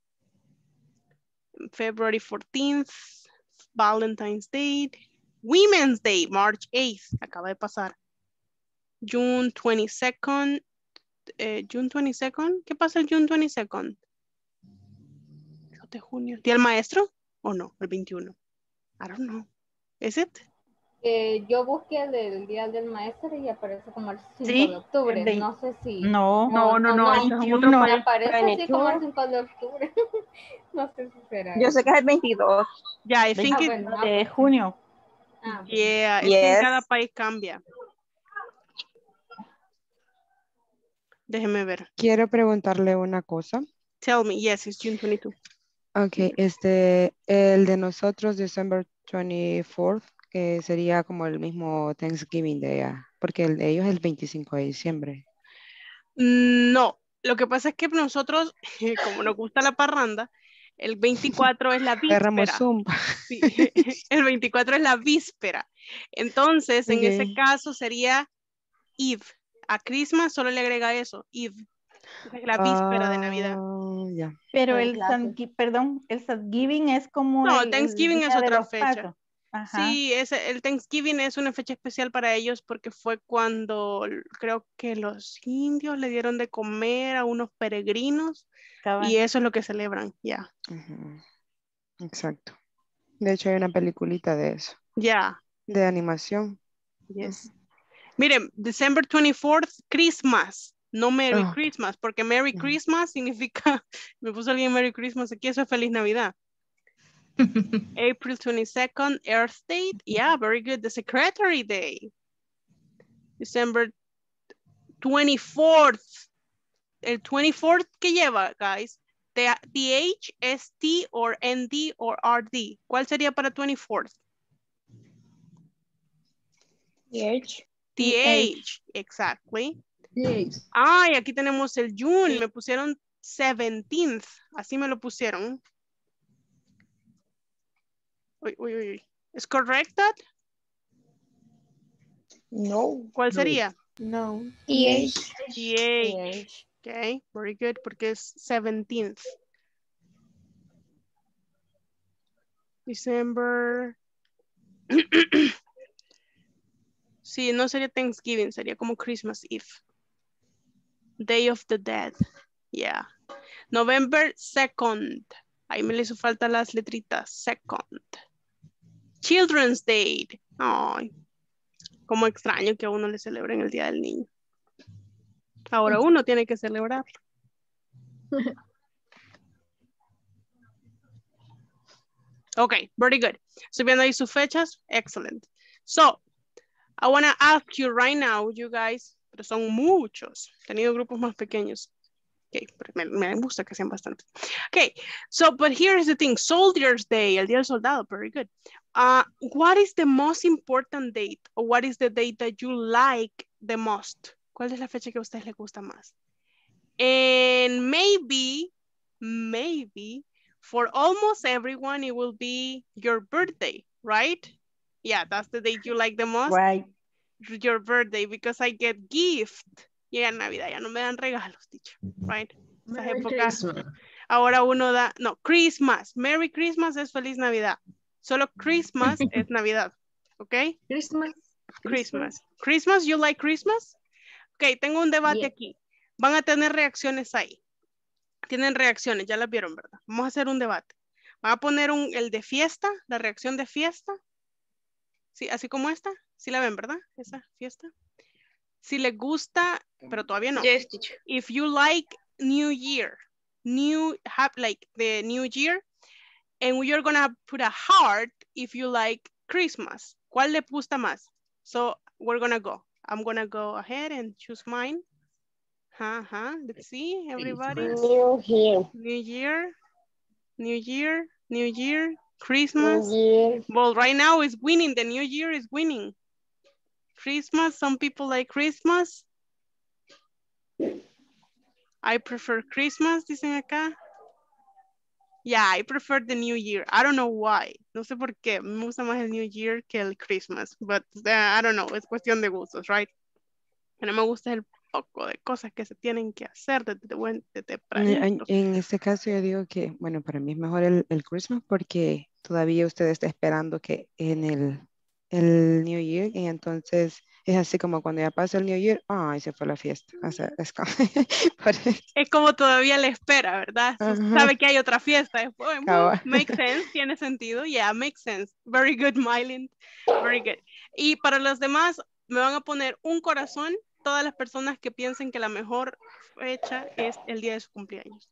February 14th, Valentine's Day. Women's Day, March 8th. Acaba de pasar. June 22nd. June 22nd. ¿Qué pasa el June 22nd? De junio. ¿Día del maestro? ¿O no? El 21. I don't know. Is it? Yo busqué el del Día del Maestro y aparece como el 5 Sí, de octubre. el No sé si... No, no. ese es otro Me país. aparece así como el 22. 5 de octubre. No sé si será. Yo sé que es el 22 Yeah, I think de junio. Yeah, es que en cada país cambia. Déjeme ver. Quiero preguntarle una cosa. Tell me, yes, it's June 22. Ok, el de nosotros, December 24th, que sería como el mismo Thanksgiving Day, porque el de ellos es el 25 de diciembre. No, lo que pasa es que nosotros, como nos gusta la parranda, el 24 es la Agarramos víspera. Zoom. Sí, el 24 es la víspera. Entonces, en ese Ok. caso sería Eve. A Christmas solo le agrega eso, Eve. Es la víspera de Navidad. Ya. Pero el Thanksgiving es como No, el Thanksgiving es día de otra los fecha. patos. Ajá. Sí, el Thanksgiving es una fecha especial para ellos porque fue cuando creo que los indios le dieron de comer a unos peregrinos y eso es lo que celebran, ya. Ujú. Exacto. De hecho, hay una peliculita de eso. Ya. De animación. Yes. Miren, December 24th, Christmas, no Merry Oh. Christmas, porque Merry Christmas significa, me puso alguien Merry Christmas aquí, eso es Feliz Navidad. April 22nd, Earth Day, yeah, very good, the Secretary Day. December 24th, el 24th que lleva, guys, TH, ST, or ND, or RD, ¿cuál sería para 24th? TH, exactly. Yes. Ay, aquí tenemos el June, me pusieron 17th, así me lo pusieron. Uy, uy, uy. ¿Es correct that? No. ¿Cuál sería? No. TH. TH. Okay, very good, porque es 17th. December. Sí, no sería Thanksgiving, sería como Christmas Eve. Day of the Dead. Yeah. November 2nd. Ahí me le hizo falta las letritas. Second. Children's Day. Ay, como extraño que a uno le celebren el Día del Niño. Ahora uno tiene que celebrarlo. Okay, very good. Estoy viendo ahí sus fechas. Excellent. So, I want to ask you right now, you guys, pero son muchos. He tenido grupos más pequeños. Okay, pero me gusta que sean bastantes. Okay, so, but here's the thing. Soldiers Day, el Día del Soldado, very good. What is the most important date? Or what is the date that you like the most? ¿Cuál es la fecha que a ustedes les gusta más? And maybe, for almost everyone, it will be your birthday, right? Yeah, that's the date you like the most. Right. your birthday because I get gift. Llega Navidad, ya no me dan regalos, teacher, right? Esas Merry épocas, Christmas. ahora uno da, no, Christmas. Merry Christmas es feliz Navidad. Solo Christmas es Navidad, ¿ok? Christmas. Christmas, you like Christmas? Ok, tengo un debate Yeah. aquí. Van a tener reacciones ahí. Tienen reacciones, ya las vieron, ¿verdad? Vamos a hacer un debate. Van a poner el de fiesta, la reacción de fiesta. Sí, así como esta. Sí la ven, ¿verdad? Esa fiesta. Si les gusta, pero todavía no. Yes, teacher. If you like New Year, like the New Year, and we are gonna put a heart if you like Christmas. ¿Cuál le gusta más? So we're gonna go. I'm gonna go ahead and choose mine. Let's see, everybody. New Year. New Year, New Year, New Year, Christmas. New Year. Well, right now it's winning. The New Year is winning. Christmas, some people like Christmas. I prefer Christmas, dicen acá. Yeah, I prefer the New Year. I don't know why. No sé por qué. Me gusta más el New Year que el Christmas. But I don't know. Es cuestión de gustos, right? Que no me gusta el poco de cosas que se tienen que hacer desde temprano. En este caso yo digo que, bueno, para mí es mejor el Christmas porque todavía usted está esperando que en el New Year y entonces es así como cuando ya pasa el New Year, ay, se fue la fiesta. O sea, es como, es como todavía le espera, ¿verdad? Sabe que hay otra fiesta después. Makes sense, tiene sentido. Yeah, makes sense. Very good, Mylin. Very good. Y para los demás, me van a poner un corazón todas las personas que piensen que la mejor fecha es el día de su cumpleaños.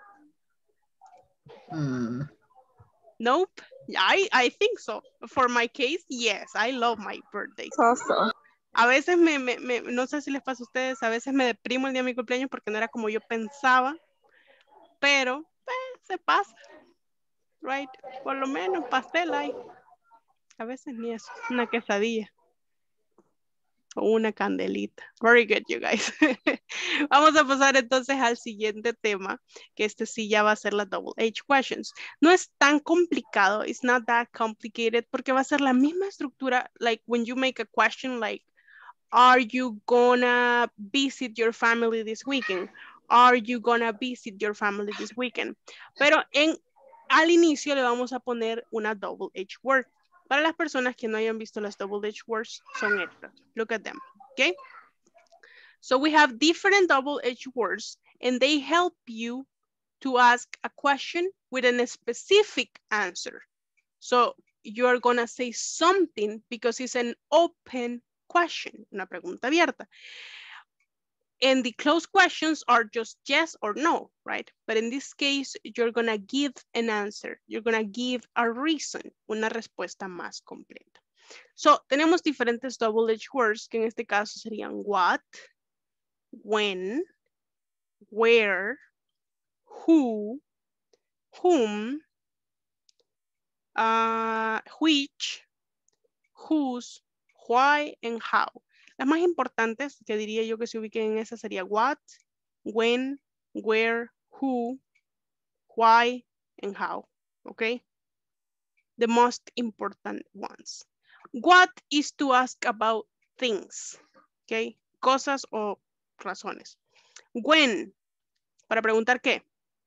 Nope. I think so. For my case, yes, I love my birthday. A veces no sé si les pasa a ustedes, a veces me deprimo el día de mi cumpleaños porque no era como yo pensaba, pero se pasa, right? Por lo menos pastel hay. A veces ni eso, una quesadilla o una candelita. Very good, you guys. Vamos a pasar entonces al siguiente tema, que este sí ya va a ser la double H questions. No es tan complicado, it's not that complicated, porque va a ser la misma estructura, like when you make a question like, are you gonna visit your family this weekend? Are you gonna visit your family this weekend? Pero al inicio le vamos a poner una double H word. Para las personas que no hayan visto las double H words, son estas. Look at them, okay? So we have different double H words and they help you to ask a question with a specific answer. So you're gonna say something because it's an open question, una pregunta abierta. And the closed questions are just yes or no, right? But in this case, you're gonna give an answer. You're gonna give a reason, una respuesta más completa. So, tenemos diferentes double H words que en este caso serían what, when, where, who, whom, which, whose, why, and how. Las más importantes que diría yo que se ubiquen en esa sería what, when, where, who, why, and how. Okay? The most important ones. What is to ask about things. Okay? Cosas o razones. When, para preguntar qué.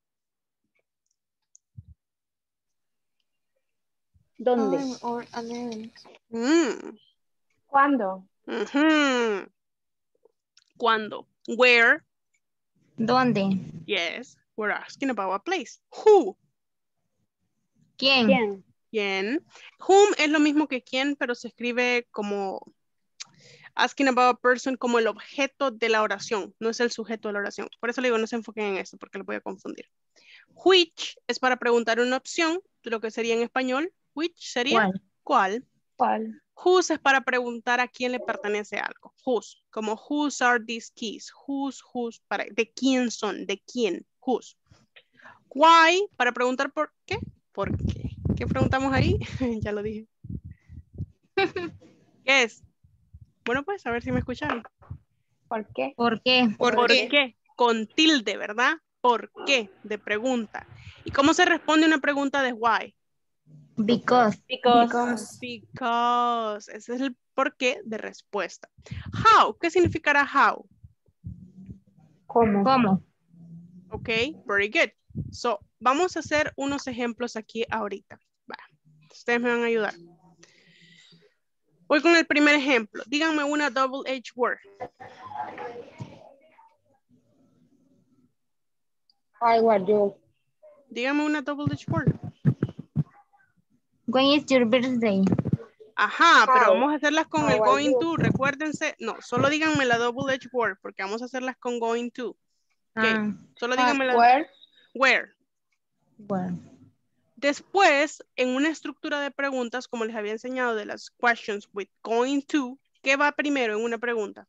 ¿Dónde? Time or an event. ¿Cuándo? ¿Cuándo? Where? ¿Dónde? Yes, we're asking about a place. Who? ¿Quién? ¿Quién? Whom es lo mismo que quién, pero se escribe como asking about a person como el objeto de la oración, no es el sujeto de la oración. Por eso le digo, no se enfoquen en eso, porque lo voy a confundir. Which es para preguntar una opción, lo que sería en español. Which sería ¿cuál? ¿Cuál? Whose es para preguntar a quién le pertenece algo. Whose, como whose are these keys. Whose, para, de quién son, de quién. Whose. Why, para preguntar por qué. ¿Por qué? ¿Qué preguntamos ahí? Ya lo dije. ¿Qué es? Bueno, pues, a ver si me escucharon. ¿Por qué? ¿Por qué? ¿Por qué? Con tilde, ¿verdad? ¿Por qué? De pregunta. ¿Y cómo se responde una pregunta de why? Because. Because. Ese es el porqué de respuesta. How. ¿Qué significará how? ¿Cómo? Ok, very good. So, vamos a hacer unos ejemplos aquí ahorita. Va. Ustedes me van a ayudar. Voy con el primer ejemplo. Díganme una double H word. How are you? Díganme una double H word. When is your birthday? Ajá, pero vamos a hacerlas con el How are going you? to. Recuérdense. No, solo díganme la double H word porque vamos a hacerlas con going to. Ok, solo díganme la. Where? Where. Bueno. Después, en una estructura de preguntas, como les había enseñado de las questions with going to, ¿qué va primero en una pregunta?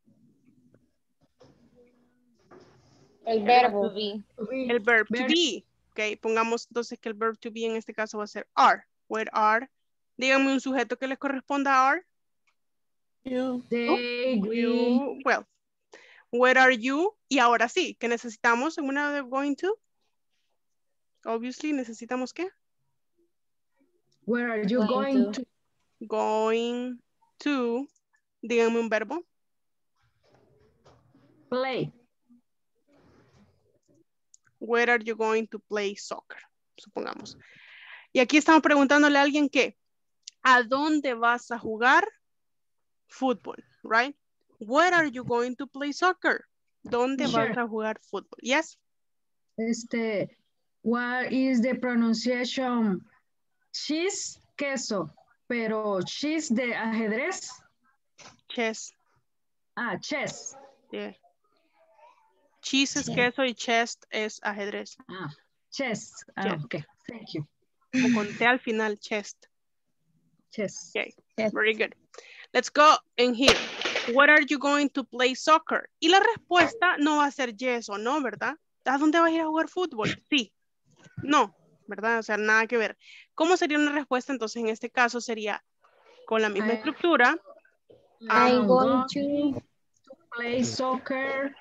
El verbo. To be. El verb to be. Ok, pongamos entonces que el verb to be en este caso va a ser are. Where are. Díganme un sujeto que les corresponda a are. You. They, we. You. Well, where are you? Y ahora sí, ¿qué necesitamos en una de going to? Obviously, ¿necesitamos qué? Where are you going to? Going to. Díganme un verbo. Play. Where are you going to play soccer? Supongamos. Y aquí estamos preguntándole a alguien que, ¿a dónde vas a jugar fútbol? Right? Where are you going to play soccer? ¿Dónde vas a jugar fútbol? Yes? What is the pronunciation? Cheese, queso, pero cheese de ajedrez. Chess. Ah, chess. Yeah. Cheese es queso y chess es ajedrez. Ah, chess. Ah, Chess. okay. Thank you. O con T al final, chest. Chess. Okay, very good. Let's go in here. Where are you going to play soccer? Y la respuesta no va a ser yes o no, ¿verdad? ¿A dónde vas a ir a jugar fútbol? Sí. No, ¿verdad? O sea, nada que ver. ¿Cómo sería una respuesta? Entonces, en este caso sería con la misma estructura. I'm going to play soccer.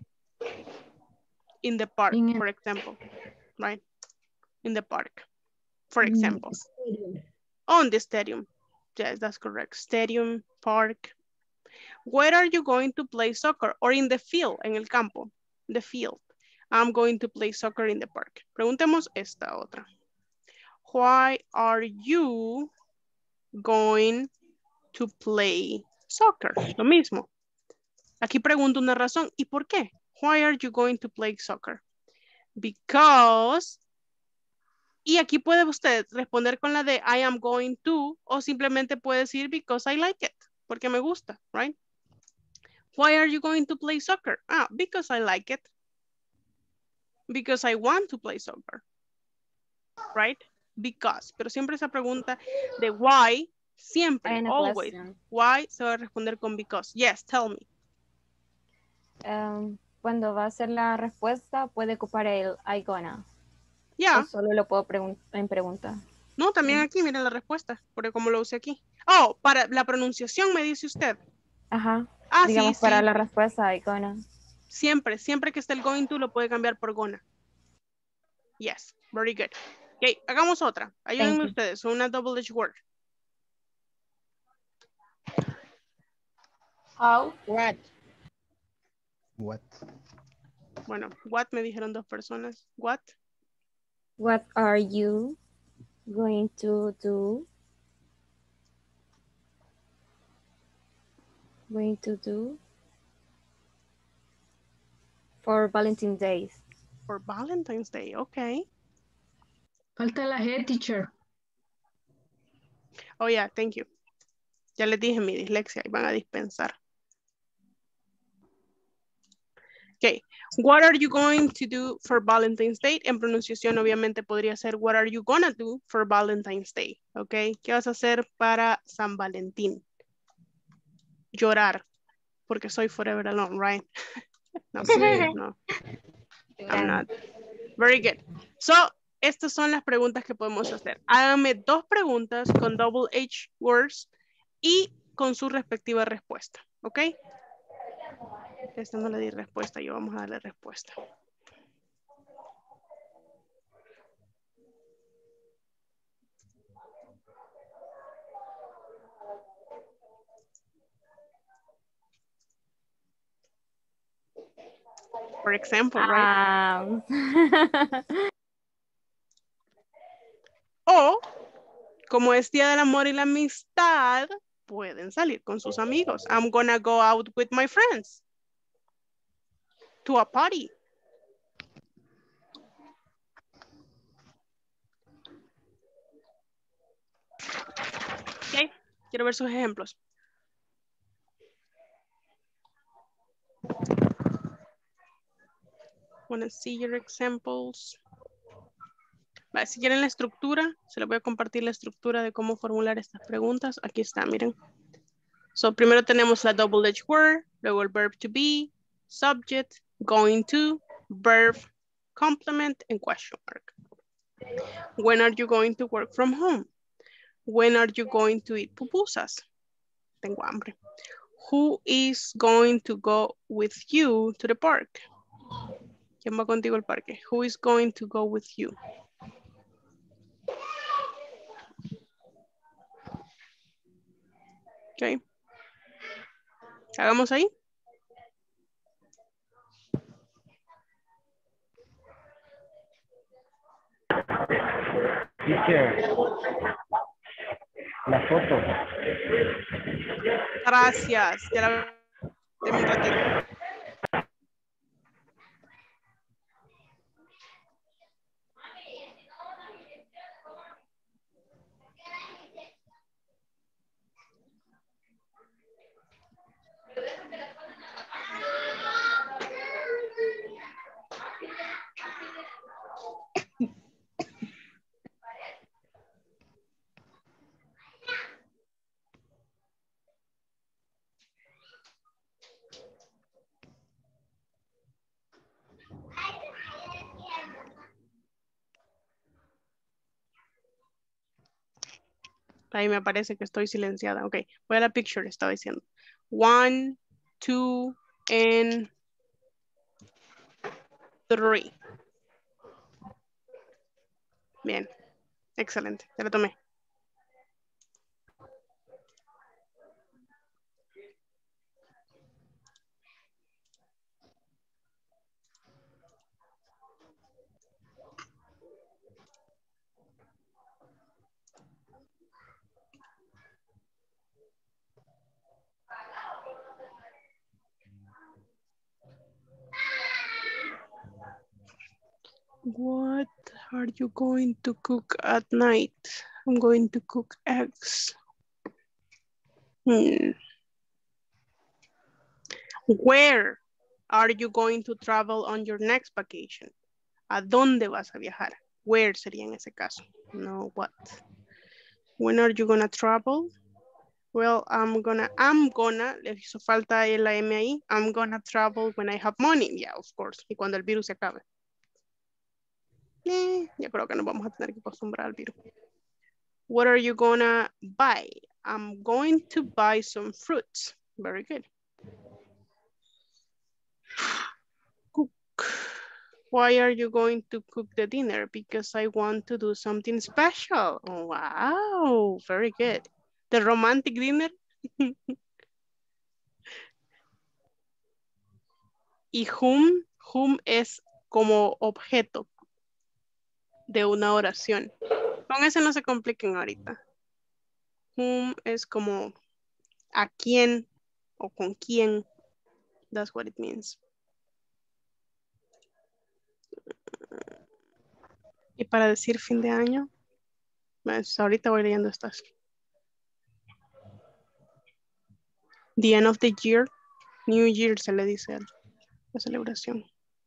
In the park, for example. Right? In the park, for example. Stadium. On the stadium. Yes, that's correct. Stadium, park. Where are you going to play soccer? Or in the field, en el campo. The field. I'm going to play soccer in the park. Preguntemos esta otra. Why are you going to play soccer? Lo mismo. Aquí pregunto una razón. ¿Y por qué? Why are you going to play soccer? Because. Y aquí puede usted responder con la de I am going to o simplemente puede decir because I like it. Porque me gusta, right? Why are you going to play soccer? Ah, because I like it. Because I want to play soccer. Right? Because. Pero siempre esa pregunta de why, siempre, always. Why se va a responder con because. Yes, tell me. Cuando va a ser la respuesta, puede ocupar el I gonna. Ya. O solo lo puedo en pregunta. No, también aquí, miren la respuesta, porque como lo usé aquí. Oh, para la pronunciación me dice usted. Ajá. Ah, digamos, sí, para sí. la respuesta, I gonna. Siempre que esté el going to, lo puede cambiar por gonna. Yes, very good. Ok, hagamos otra. Ayúdenme ustedes, una double H word. How? What? What? Bueno, what me dijeron dos personas. What? What are you going to do? Going to do for Valentine's Day. For Valentine's Day, okay. Falta la G, teacher. Oh, yeah, thank you. Ya les dije mi dislexia y van a dispensar. Okay, what are you going to do for Valentine's Day? En pronunciación obviamente podría ser what are you gonna do for Valentine's Day? Okay, ¿qué vas a hacer para San Valentín? Llorar, porque soy forever alone, right? No, no. I'm not. Very good. So, estas son las preguntas que podemos hacer. Háganme dos preguntas con double H words y con su respectiva respuesta, ¿ok? Esta no le di respuesta, yo vamos a darle respuesta. For example, right? O, como es Día del Amor y la Amistad, pueden salir con sus amigos. I'm gonna go out with my friends to a party. Ok, quiero ver sus ejemplos. Wanna see your examples. Vale, si quieren la estructura, se les voy a compartir la estructura de cómo formular estas preguntas. Aquí está, miren. So, primero tenemos la double H word, luego el verb to be, subject, going to, verb, complement, and question mark. When are you going to work from home? When are you going to eat pupusas? Tengo hambre. Who is going to go with you to the park? ¿Quién va contigo al parque? Who is going to go with you? Ok. Hagamos ahí. Teacher, la foto. Gracias. Ya la... Deme un ratito. Ahí me aparece que estoy silenciada. Ok, voy a la picture, estaba diciendo. 1, 2, and 3. Bien, excelente, ya lo tomé. What are you going to cook at night? I'm going to cook eggs. Where are you going to travel on your next vacation? ¿A dónde vas a viajar? Where sería en ese caso. No, what. When are you gonna travel? Well, I'm gonna, le hizo falta la M ahí. I'm gonna travel when I have money. Yeah, of course. Y cuando el virus se acabe. Ya creo que nos vamos a tener que acostumbrar al virus. What are you gonna buy? I'm going to buy some fruits. Very good. Cook. Why are you going to cook the dinner? Because I want to do something special. Wow, very good. The romantic dinner. Y whom es como objeto de una oración. Con ese no se compliquen ahorita. Whom es como a quién o con quién. That's what it means. Y para decir fin de año, pues ahorita voy leyendo estas. The end of the year, New Year se le dice a la celebración.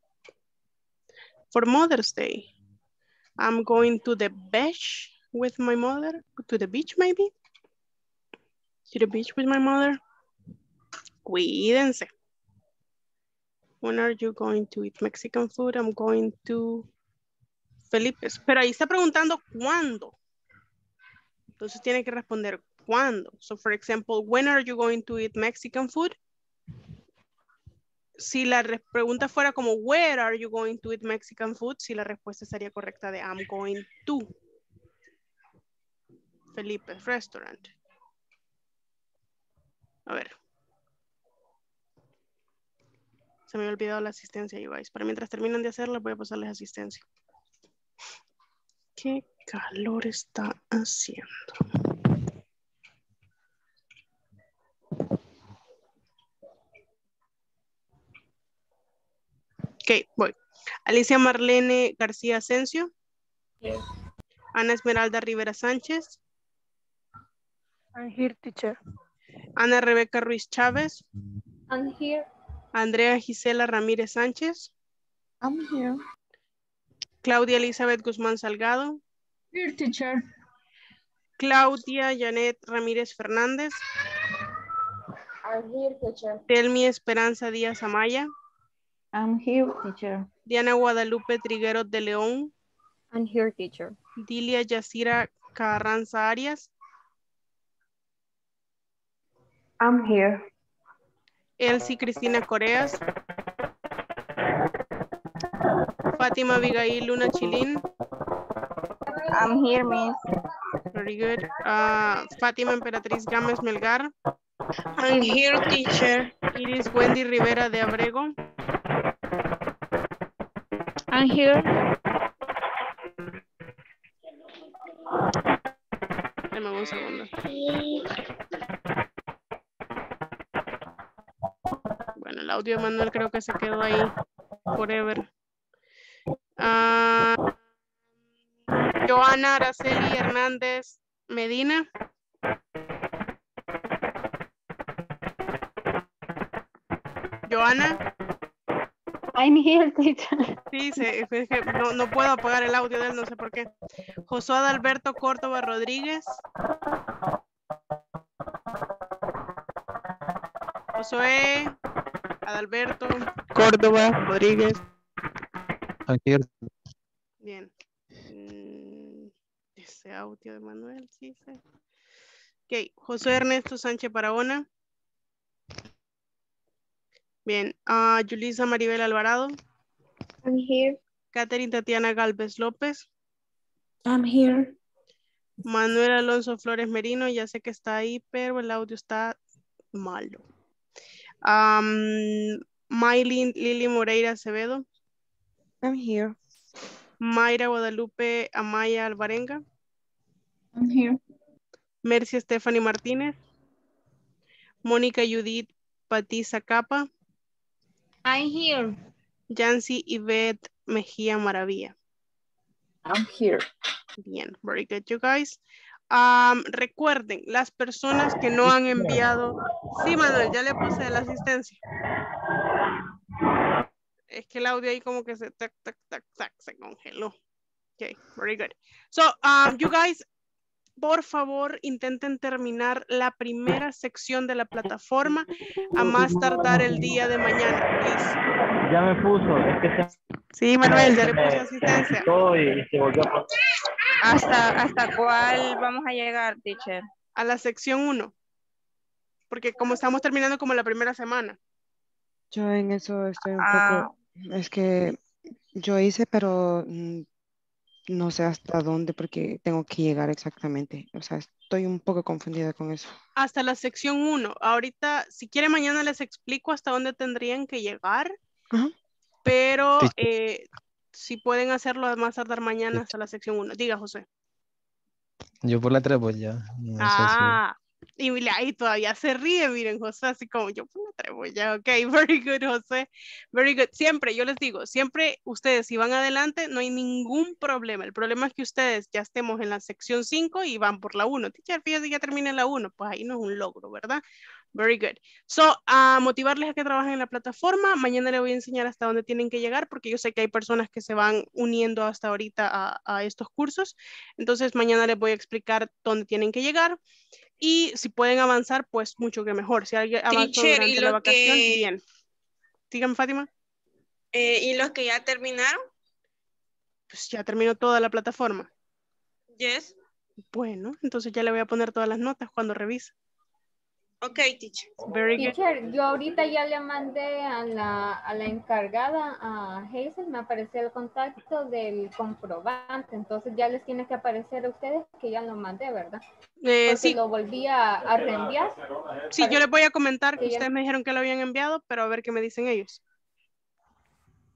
For Mother's Day, I'm going to the beach with my mother. To the beach maybe? To the beach with my mother. Cuídense. When are you going to eat Mexican food? I'm going to Felipe's. Pero ahí está preguntando cuándo. Entonces tiene que responder cuándo. So for example, when are you going to eat Mexican food? Si la pregunta fuera como where are you going to eat Mexican food, si la respuesta sería correcta de I'm going to Felipe's restaurant. A ver. Se me ha olvidado la asistencia, you guys. Pero mientras terminan de hacerla, voy a pasarles asistencia. ¿Qué calor está haciendo? Ok, voy. Alicia Marlene García Asensio. Yes. Ana Esmeralda Rivera Sánchez. I'm here, teacher. Ana Rebeca Ruiz Chávez. I'm here. Andrea Gisela Ramírez Sánchez. I'm here. Claudia Elizabeth Guzmán Salgado. Here, teacher. Claudia Janet Ramírez Fernández. I'm here, teacher. Telmi Esperanza Díaz Amaya. I'm here, teacher. Diana Guadalupe Trigueros de León. I'm here, teacher. Dilia Yacira Carranza Arias. I'm here. Elsie Cristina Coreas. Fátima Abigail Luna Chilín. I'm here, miss. Very good. Fátima Emperatriz Gámez Melgar. I'm here, teacher. Iris Wendy Rivera de Abrego. I'm here. Deme un segundo. Bueno, el audio de Manuel creo que se quedó ahí forever. Joana Araceli Hernández Medina. Joana. I'm here, teacher. Sí, es que no puedo apagar el audio de él, no sé por qué. Josué Adalberto Córdoba Rodríguez. Josué Adalberto Córdoba Rodríguez. I'm here. Bien. Ese audio de Manuel, sí. Ok, José Ernesto Sánchez Barahona. Bien, Yulisa Maribel Alvarado. I'm here. Catherine Tatiana Galvez López. I'm here. Manuel Alonso Flores Merino, ya sé que está ahí, pero el audio está malo. Maylin Lili Moreira Acevedo. I'm here. Mayra Guadalupe Amaya Alvarenga. I'm here. Mercy Stephanie Martínez. Mónica Judith Patiza Capa. I'm here. Yancy Yvette Mejía Maravilla. I'm here. Bien, very good, you guys. Recuerden, las personas que no han enviado... Sí, Manuel, ya le puse la asistencia. Es que el audio ahí como que se se congeló. Ok, very good. So, you guys, por favor, intenten terminar la primera sección de la plataforma a más tardar el día de mañana, please. Ya me puso, es que Sí, Manuel, ya le puse asistencia. todo y se volvió a pasar. ¿Hasta cuál vamos a llegar, teacher? A la sección 1. Porque como estamos terminando como la primera semana. Yo en eso estoy un poco, es que yo hice, pero no sé hasta dónde porque tengo que llegar exactamente. O sea, estoy un poco confundida con eso. Hasta la sección 1. Ahorita, si quiere mañana les explico hasta dónde tendrían que llegar. Ajá. Pero si pueden hacerlo a más tardar mañana hasta la sección 1. Diga, José. Yo por la 3 pues ya. No sé Y ahí todavía se ríe, miren, José, así como yo por la 3 pues ya. Ok, very good, José. Very good. Siempre, yo les digo, siempre ustedes si van adelante no hay ningún problema. El problema es que ustedes ya estemos en la sección 5 y van por la 1. Teacher, fíjate, ya terminé la 1. Pues ahí no es un logro, ¿verdad? Very good. So, motivarles a que trabajen en la plataforma. Mañana les voy a enseñar hasta dónde tienen que llegar porque yo sé que hay personas que se van uniendo hasta ahorita a estos cursos. Entonces, mañana les voy a explicar dónde tienen que llegar. Y si pueden avanzar, pues mucho que mejor. Si alguien avanzó durante la vacación, bien. Dígame, Fátima. ¿Y los que ya terminaron? Pues ya terminó toda la plataforma. Yes. Bueno, entonces ya le voy a poner todas las notas cuando revise. Ok, teacher. Very good. Teacher, yo ahorita ya le mandé a la encargada, a Hazel, me apareció el contacto del comprobante, entonces ya les tiene que aparecer a ustedes que ya lo mandé, ¿verdad? Porque sí. lo volví a reenviar. Sí, yo les voy a comentar que ustedes me dijeron que lo habían enviado, pero a ver qué me dicen ellos.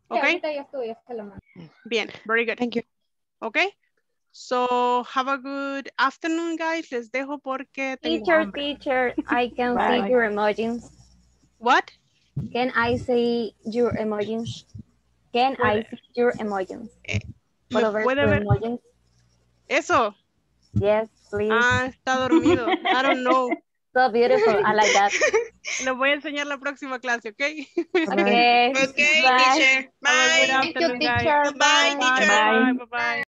Okay. Ahorita ya estuve, ya se lo mando. Bien, very good. Thank you. Okay. So have a good afternoon, guys. Les dejo porque tengo hambre. Teacher, I can Bye. see your emojis. What? Can I see your emojis? Can I see your emojis? ¿Me Puedo ver puede tus ver? emojis? Eso. Yes, please. Ah, está dormido. I don't know. So beautiful. I like that. Les voy a enseñar la próxima clase, ¿ok? Okay. Okay, Bye. teacher. Have a good Bye. afternoon, guys. teacher. Bye, teacher. Bye. Bye. Bye.